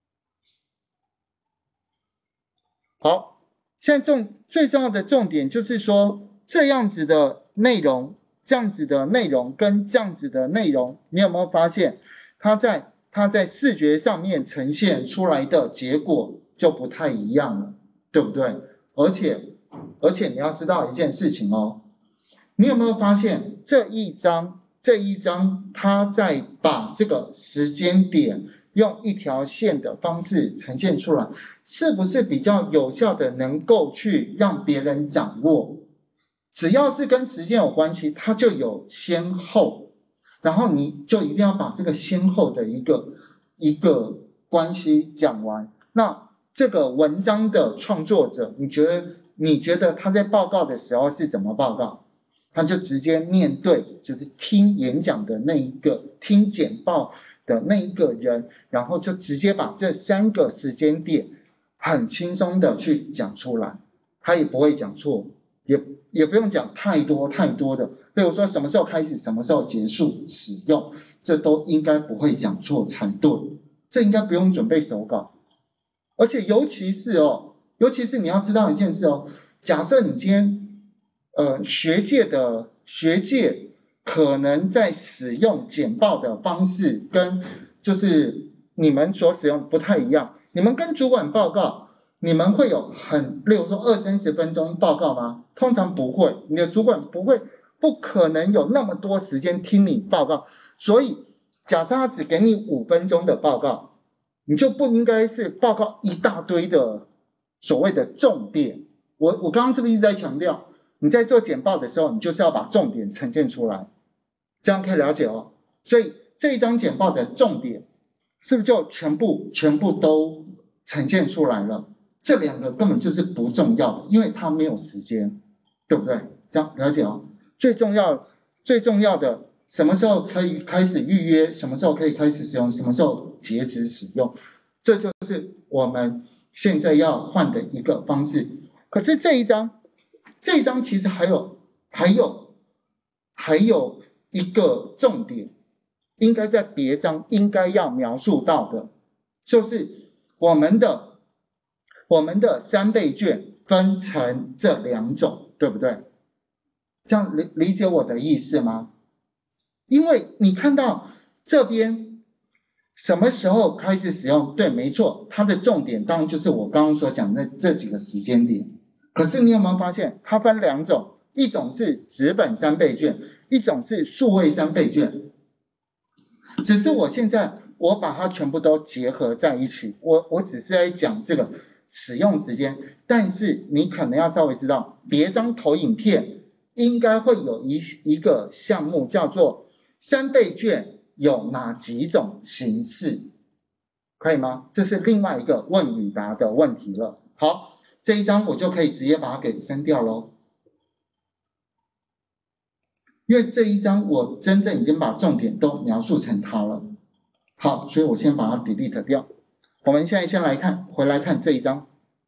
好，现在重最重要的重点就是说，这样子的内容，这样子的内容跟这样子的内容，你有没有发现，它在它在视觉上面呈现出来的结果就不太一样了，对不对？而且而且你要知道一件事情哦，你有没有发现这一张这一张它在把这个时间点用一条线的方式呈现出来，是不是比较有效的能够去让别人掌握？只要是跟时间有关系，它就有先后，然后你就一定要把这个先后的一个一个关系讲完。那这个文章的创作者，你觉得你觉得他在报告的时候是怎么报告？他就直接面对就是听演讲的那一个听简报的那一个人，然后就直接把这三个时间点很轻松的去讲出来，他也不会讲错，也也不用讲太多太多的，比如说什么时候开始，什么时候结束使用，这都应该不会讲错才对，这应该不用准备手稿。而且尤其是哦，尤其是你要知道一件事哦，假设你今天呃，学界的学界可能在使用简报的方式跟就是你们所使用不太一样。你们跟主管报告，你们会有很，例如说二三十分钟报告吗？通常不会，你的主管不会，不可能有那么多时间听你报告。所以，假设他只给你五分钟的报告，你就不应该是报告一大堆的所谓的重点。我我刚刚是不是一直在强调？你在做简报的时候，你就是要把重点呈现出来，这样可以了解哦。所以这一张简报的重点，是不是就全部全部都呈现出来了？这两个根本就是不重要的，因为它没有时间，对不对？这样了解哦。最重要最重要的，什么时候可以开始预约，什么时候可以开始使用，什么时候截止使用，这就是我们现在要换的一个方式。可是这一张。这一章其实还有还有还有一个重点，应该在别章应该要描述到的，就是我们的我们的三倍券分成这两种，对不对？这样理理解我的意思吗？因为你看到这边什么时候开始使用？对，没错，它的重点当然就是我刚刚所讲的这几个时间点。可是你有没有发现，它分两种，一种是纸本三倍券，一种是数位三倍券。只是我现在我把它全部都结合在一起，我我只是在讲这个使用时间，但是你可能要稍微知道，别张投影片应该会有一一个项目叫做三倍券有哪几种形式？可以吗？这是另外一个问与答的问题了。好，这一章我就可以直接把它给删掉咯。因为这一章我真正已经把重点都描述成它了。好，所以我先把它 delete 掉。我们现在先来看，回来看这一章。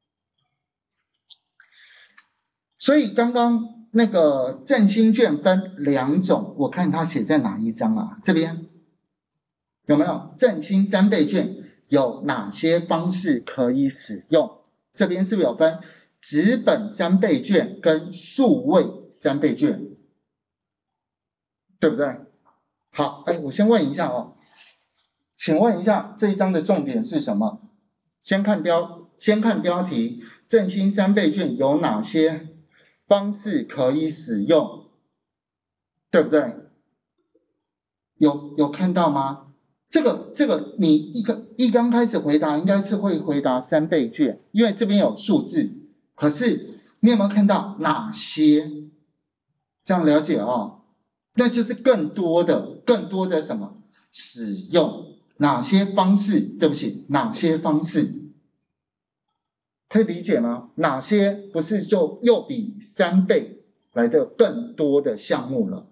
所以刚刚那个振兴券分两种，我看它写在哪一章啊？这边有没有振兴三倍券有哪些方式可以使用？这边是不是有分纸本三倍券跟数位三倍券？对不对？好，哎，我先问一下哦，请问一下这一章的重点是什么？先看标，先看标题，振兴三倍券有哪些方式可以使用？对不对？有有看到吗？这个这个你一个一刚开始回答应该是会回答三倍券，因为这边有数字，可是你有没有看到哪些？这样了解哦。那就是更多的更多的什么使用，哪些方式？对不起，哪些方式？可以理解吗？哪些不是就又比三倍来的更多的项目了？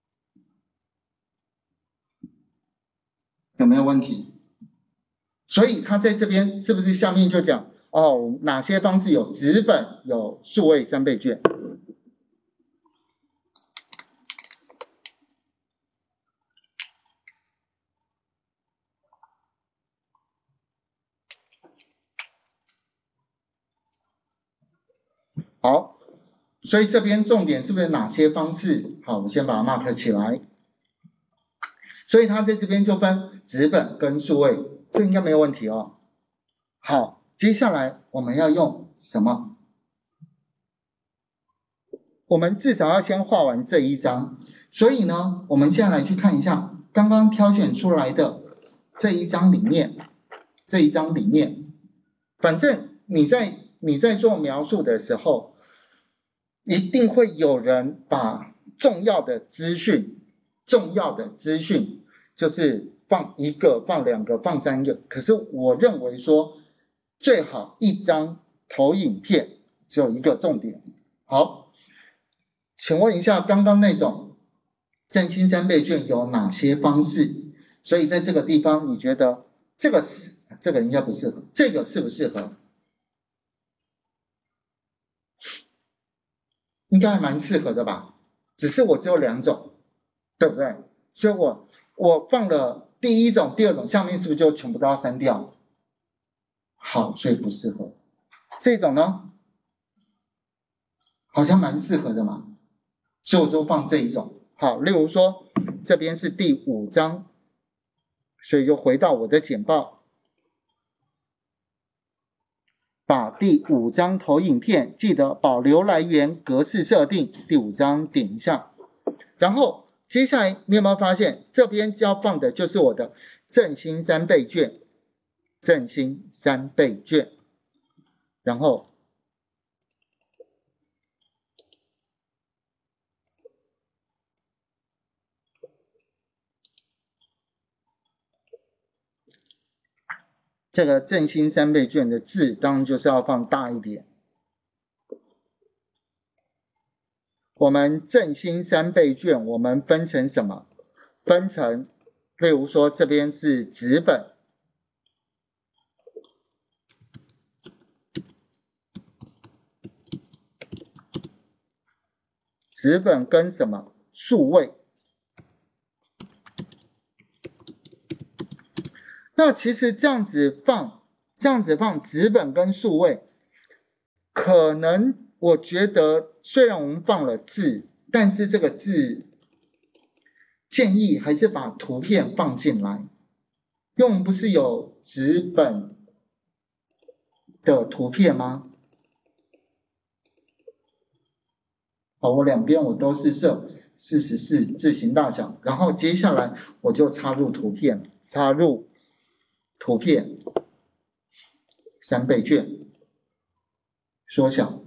有没有问题？所以他在这边是不是下面就讲哦，哪些方式有纸本，有数位三倍券？好，所以这边重点是不是哪些方式？好，我先把它 mark 起来。所以它在这边就分纸本跟数位，这应该没有问题哦。好，接下来我们要用什么？我们至少要先画完这一张，所以呢，我们现在来去看一下刚刚挑选出来的这一张里面，这一张里面，反正你在你在做描述的时候，一定会有人把重要的资讯，重要的资讯就是放一个、放两个、放三个，可是我认为说最好一张投影片只有一个重点。好，请问一下刚刚那种振兴三倍券有哪些方式？所以在这个地方你觉得这个是这个应该不适合，这个适不适合？应该还蛮适合的吧，只是我只有两种，对不对？所以我我放了第一种、第二种，下面是不是就全部都要删掉？好，所以不适合。这种呢，好像蛮适合的嘛，所以我就放这一种。好，例如说这边是第五章，所以就回到我的简报。把第五张投影片记得保留来源格式设定，第五张点一下，然后接下来你有没有发现这边要放的就是我的振兴三倍券，振兴三倍券，然后这个振兴三倍券的字当然就是要放大一点。我们振兴三倍券我们分成什么？分成例如说这边是纸本，纸本跟什么？数位。那其实这样子放，这样子放纸本跟数位，可能我觉得虽然我们放了字，但是这个字建议还是把图片放进来，因为我们不是有纸本的图片吗？好，我两边我都是设四十四字形大小，然后接下来我就插入图片，插入图片三倍券，缩小。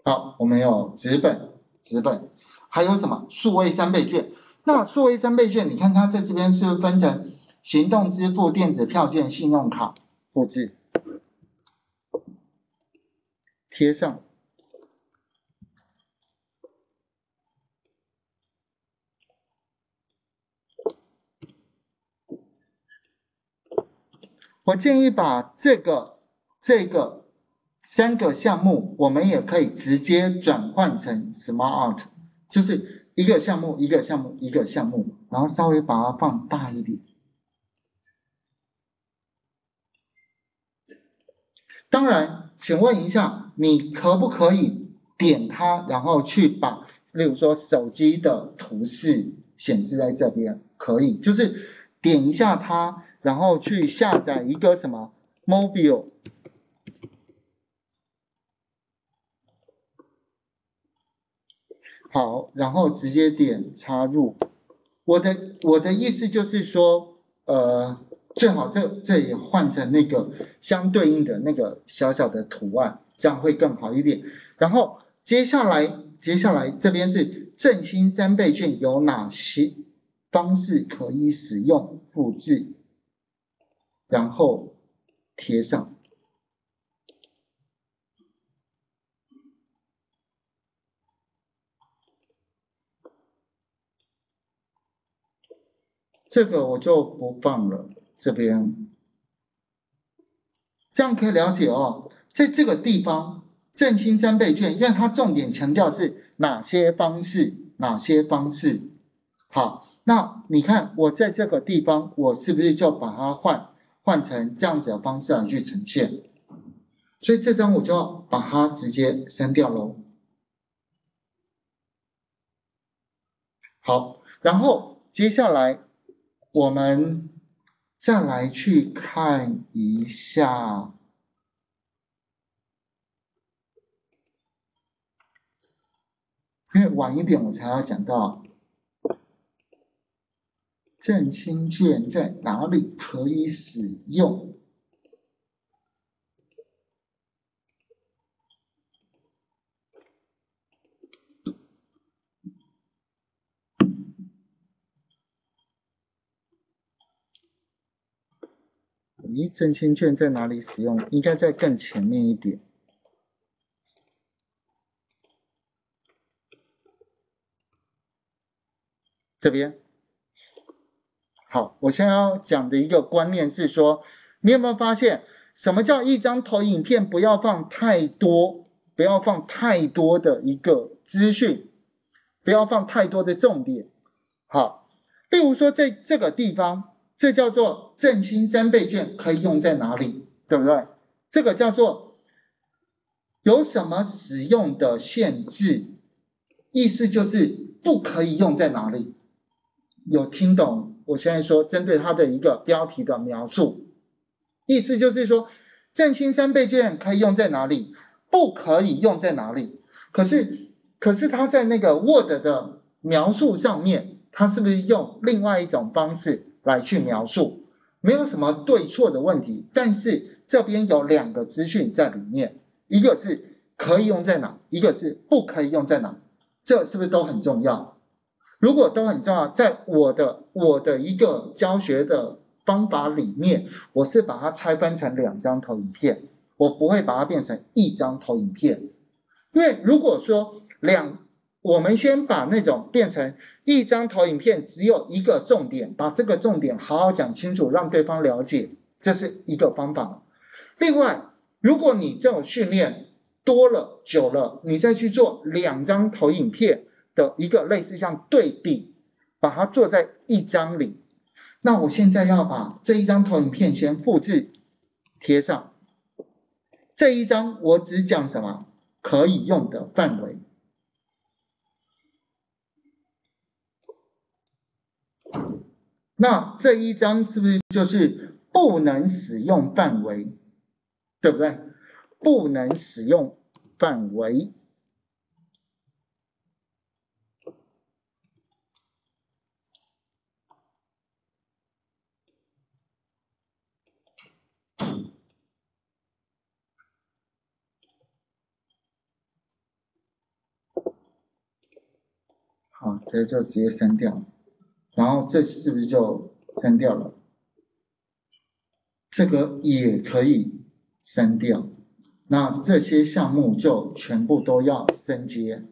好，我们有纸本，纸本，还有什么数位三倍券？那数位三倍券，你看它在这边是不是分成行动支付、电子票券、信用卡，复制，贴上。我建议把这个这个三个项目，我们也可以直接转换成 Smart Art， 就是一个项目一个项目一个项目，然后稍微把它放大一点。当然，请问一下，你可不可以点它，然后去把，例如说手机的图示显示在这边？可以，就是点一下它，然后去下载一个什么 Mobile。好，然后直接点插入。我的我的意思就是说，呃，最好这这也换成那个相对应的那个小小的图案，这样会更好一点。然后接下来接下来这边是振兴三倍券有哪些方式可以使用？复制，然后贴上。这个我就不放了，这边，这样可以了解哦。在这个地方，振兴三倍券，因为它重点强调是哪些方式，哪些方式。好，那你看我在这个地方，我是不是就把它换换成这样子的方式来去呈现？所以这张我就要把它直接删掉喽。好，然后接下来我们再来去看一下，因为晚一点我才要讲到振兴券在哪里可以使用。咦，振兴券在哪里使用？应该在更前面一点。这边。好，我现在要讲的一个观念是说，你有没有发现，什么叫一张投影片不要放太多，不要放太多的一个资讯，不要放太多的重点。好，例如说在这个地方，这叫做振兴三倍券可以用在哪里，对不对？这个叫做有什么使用的限制，意思就是不可以用在哪里，有听懂？我现在说针对它的一个标题的描述，意思就是说振兴三倍券可以用在哪里，不可以用在哪里。可是可是它在那个 Word 的描述上面，它是不是用另外一种方式来去描述？没有什么对错的问题，但是这边有两个资讯在里面，一个是可以用在哪，一个是不可以用在哪，这是不是都很重要？如果都很重要，在我的我的一个教学的方法里面，我是把它拆分成两张投影片，我不会把它变成一张投影片。因为如果说两，我们先把那种变成一张投影片，只有一个重点，把这个重点好好讲清楚，让对方了解，这是一个方法。另外，如果你这种训练多了久了，你再去做两张投影片的一个类似像对比，把它做在一张里。那我现在要把这一张投影片先复制贴上，这一张我只讲什么可以用的范围。那这一张是不是就是不能使用范围，对不对？不能使用范围。 好，这就直接删掉，然后这是不是就删掉了？这个也可以删掉，那这些项目就全部都要升阶，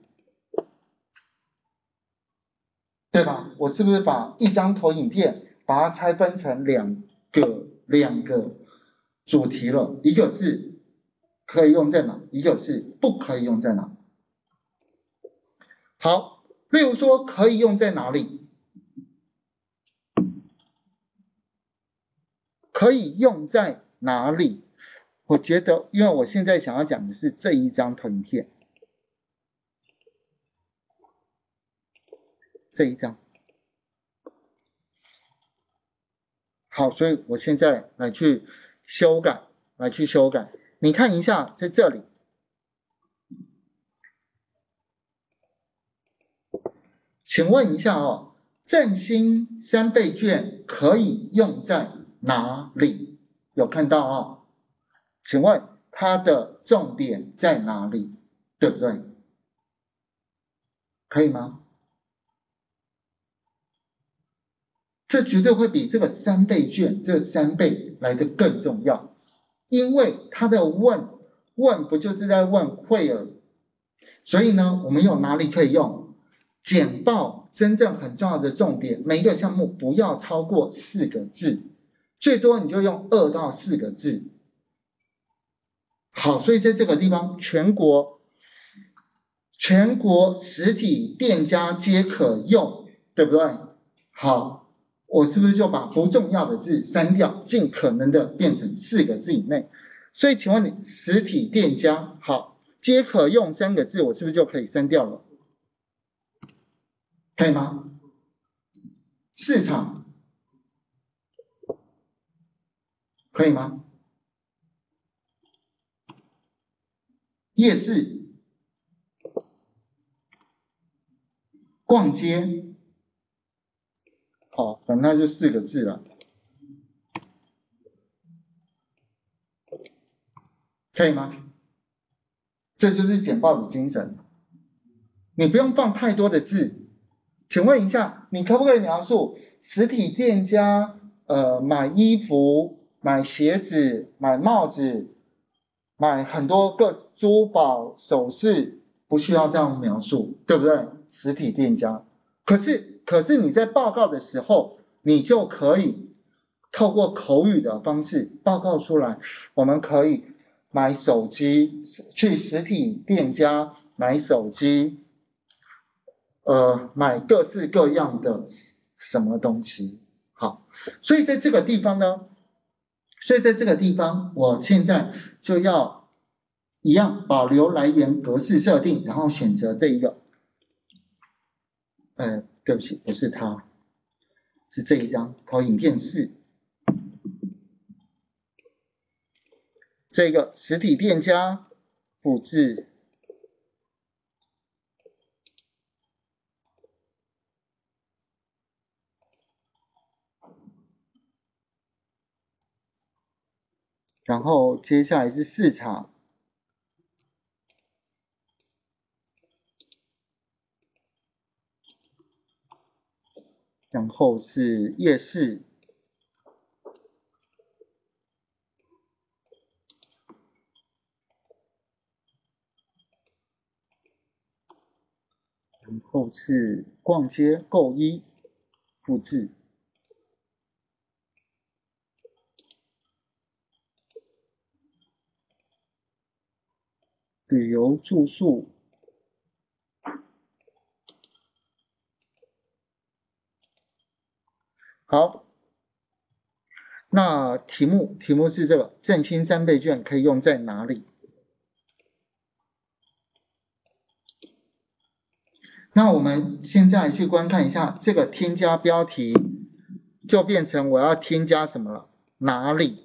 对吧？我是不是把一张投影片把它拆分成两个两个主题了？一个是可以用在哪，一个是不可以用在哪。好，例如说可以用在哪里？可以用在哪里？我觉得，因为我现在想要讲的是这一张投影片，这一张。好，所以我现在来去修改，来去修改。你看一下，在这里，请问一下哦，振兴三倍券可以用在哪里？有看到哦？请问它的重点在哪里？对不对？可以吗？这绝对会比这个三倍券这三倍来的更重要，因为它的问问不就是在问会儿，所以呢，我们有哪里可以用？简报真正很重要的重点，每一个项目不要超过四个字，最多你就用二到四个字。好，所以在这个地方，全国全国实体店家皆可用，对不对？好。我是不是就把不重要的字删掉，尽可能的变成四个字以内？所以请问你实体店家好，皆可用三个字，我是不是就可以删掉了？可以吗？市场可以吗？夜市、逛街，好，反正就四个字了，可以吗？这就是简报的精神，你不用放太多的字。请问一下，你可不可以描述实体店家呃买衣服、买鞋子、买帽子、买很多个珠宝首饰，不需要这样描述，对不对？实体店家，可是可是你在报告的时候，你就可以透过口语的方式报告出来，我们可以买手机，去实体店家买手机，呃，买各式各样的什么东西。好，所以在这个地方呢，所以在这个地方，我现在就要一样保留来源格式设定，然后选择这一个，呃，对不起，不是它，是这一张投影片四，这个实体店家复制，然后接下来是市场。然后是夜市，然后是逛街购衣，复制，旅游住宿，好。那题目题目是这个振兴三倍券可以用在哪里？那我们现在去观看一下这个添加标题，就变成我要添加什么了？哪里？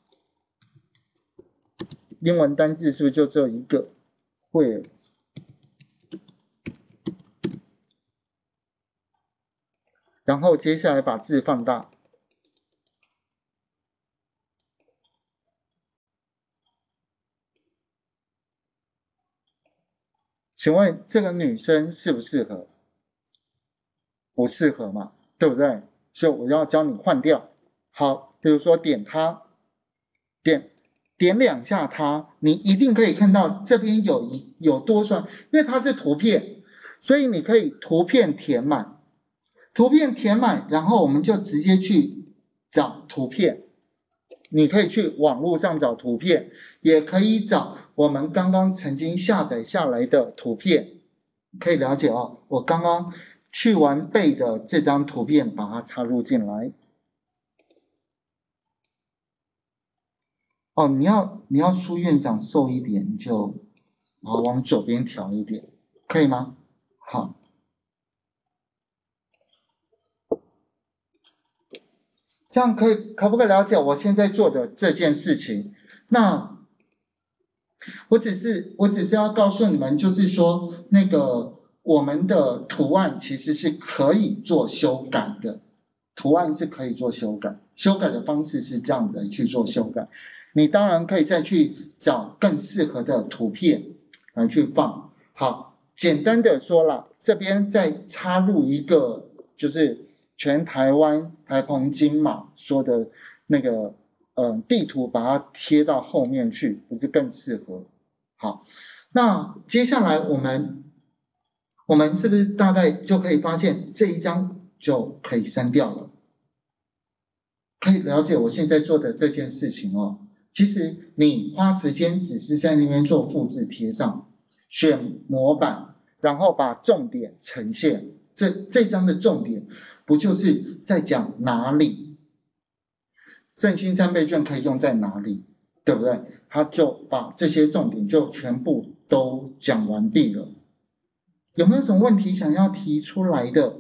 英文单字是不是就只有一个？会。然后接下来把字放大。请问这个女生适不适合？ 不适合嘛，对不对？所以我要教你换掉。好，比如说点它，点点两下它，你一定可以看到这边有一有多出来，因为它是图片，所以你可以图片填满，图片填满，然后我们就直接去找图片。你可以去网络上找图片，也可以找我们刚刚曾经下载下来的图片，可以了解哦。我刚刚去完背的这张图片，把它插入进来。哦，你要你要苏院长瘦一点，就好往左边调一点，可以吗？好。这样可以可不可以了解我现在做的这件事情？那我只是我只是要告诉你们，就是说那个我们的图案其实是可以做修改的，图案是可以做修改，修改的方式是这样子去做修改。你当然可以再去找更适合的图片来去放。好，简单的说了，这边再插入一个就是全台湾台澎金马说的那个呃地图，把它贴到后面去，不是更适合？好，那接下来我们我们是不是大概就可以发现这一张就可以删掉了？可以了解我现在做的这件事情哦。其实你花时间只是在那边做复制贴上，选模板，然后把重点呈现。这这张的重点不就是在讲哪里？振兴三倍券可以用在哪里？对不对？他就把这些重点就全部都讲完毕了。有没有什么问题想要提出来的？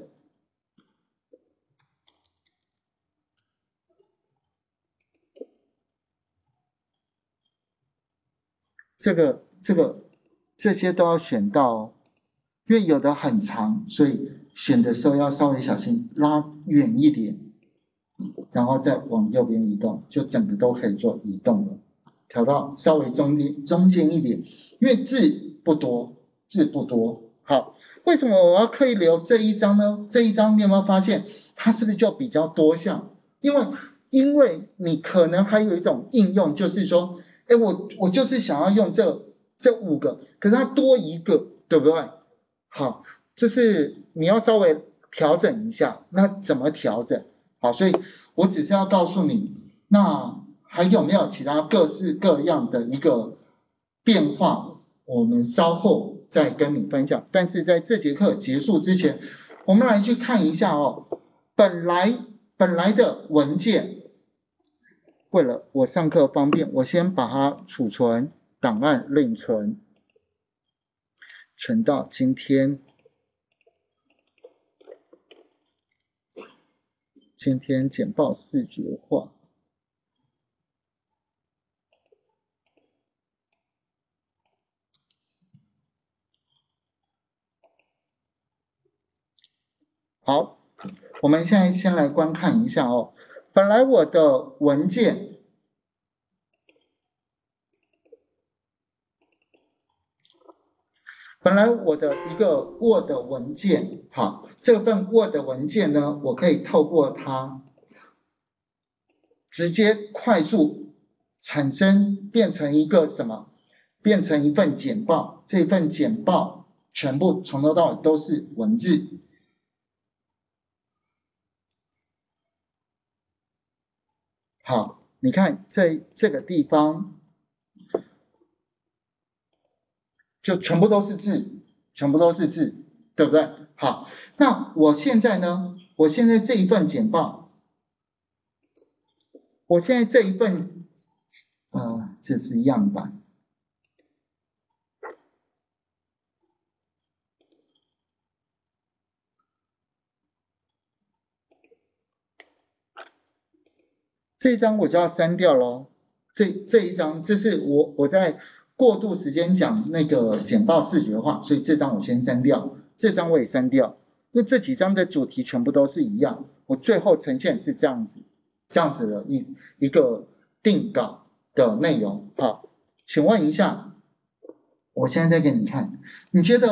这个这个这些都要选到哦，因为有的很长，所以选的时候要稍微小心，拉远一点，然后再往右边移动，就整个都可以做移动了。调到稍微中间中间一点，因为字不多，字不多。好，为什么我要刻意留这一张呢？这一张你有没有发现，它是不是就比较多项？因为因为你可能还有一种应用，就是说，哎，我我就是想要用这这五个，可是它多一个，对不对？好，就是你要稍微调整一下，那怎么调整？好，所以我只是要告诉你，那还有没有其他各式各样的一个变化，我们稍后再跟你分享。但是在这节课结束之前，我们来去看一下哦，本来本来的文件，为了我上课方便，我先把它储存档案另存，存到今天。今天简报视觉化。好，我们现在先来观看一下哦。本来我的文件，本来我的一个 Word 文件，好，这份 Word 文件呢，我可以透过它直接快速产生变成一个什么？变成一份简报，这份简报全部从头到尾都是文字。好，你看在这个地方就全部都是字，全部都是字，对不对？好，那我现在呢，我现在这一份简报，我现在这一份呃这是样板。这一张我就要删掉咯，这这一张，这是我我在过渡时间讲那个简报视觉化，所以这张我先删掉，这张我也删掉，因为这几张的主题全部都是一样，我最后呈现是这样子，这样子的一一个定稿的内容。好，请问一下，我现在再给你看，你觉得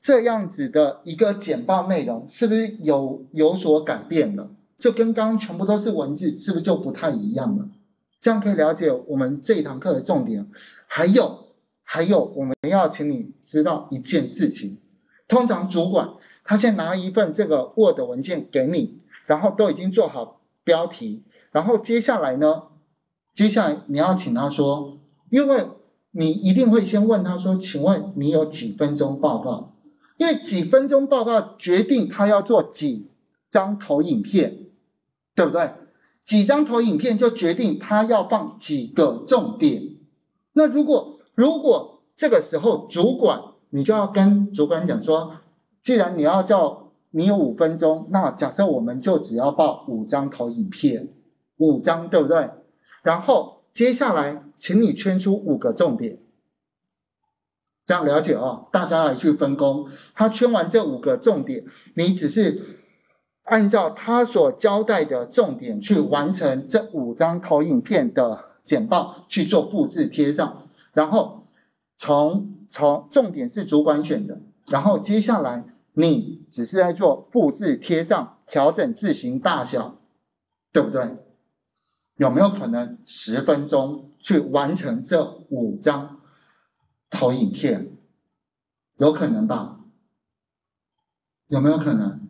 这样子的一个简报内容是不是有有所改变了？就跟刚刚全部都是文字，是不是就不太一样了？这样可以了解我们这一堂课的重点。还有还有，我们要请你知道一件事情，通常主管他先拿一份这个 Word 文件给你，然后都已经做好标题，然后接下来呢，接下来你要请他说，因为你一定会先问他说，请问你有几分钟报告？因为几分钟报告决定他要做几张投影片，对不对？几张投影片就决定他要放几个重点。那如果如果这个时候主管，你就要跟主管讲说，既然你要叫你有五分钟，那假设我们就只要报五张投影片，五张，对不对？然后接下来请你圈出五个重点。这样了解哦，大家来去分工。他圈完这五个重点，你只是按照他所交代的重点去完成这五张投影片的简报，去做布置贴上。然后从从重点是主管选的，然后接下来你只是在做布置贴上，调整字型大小，对不对？有没有可能十分钟去完成这五张投影片？有可能吧？有没有可能？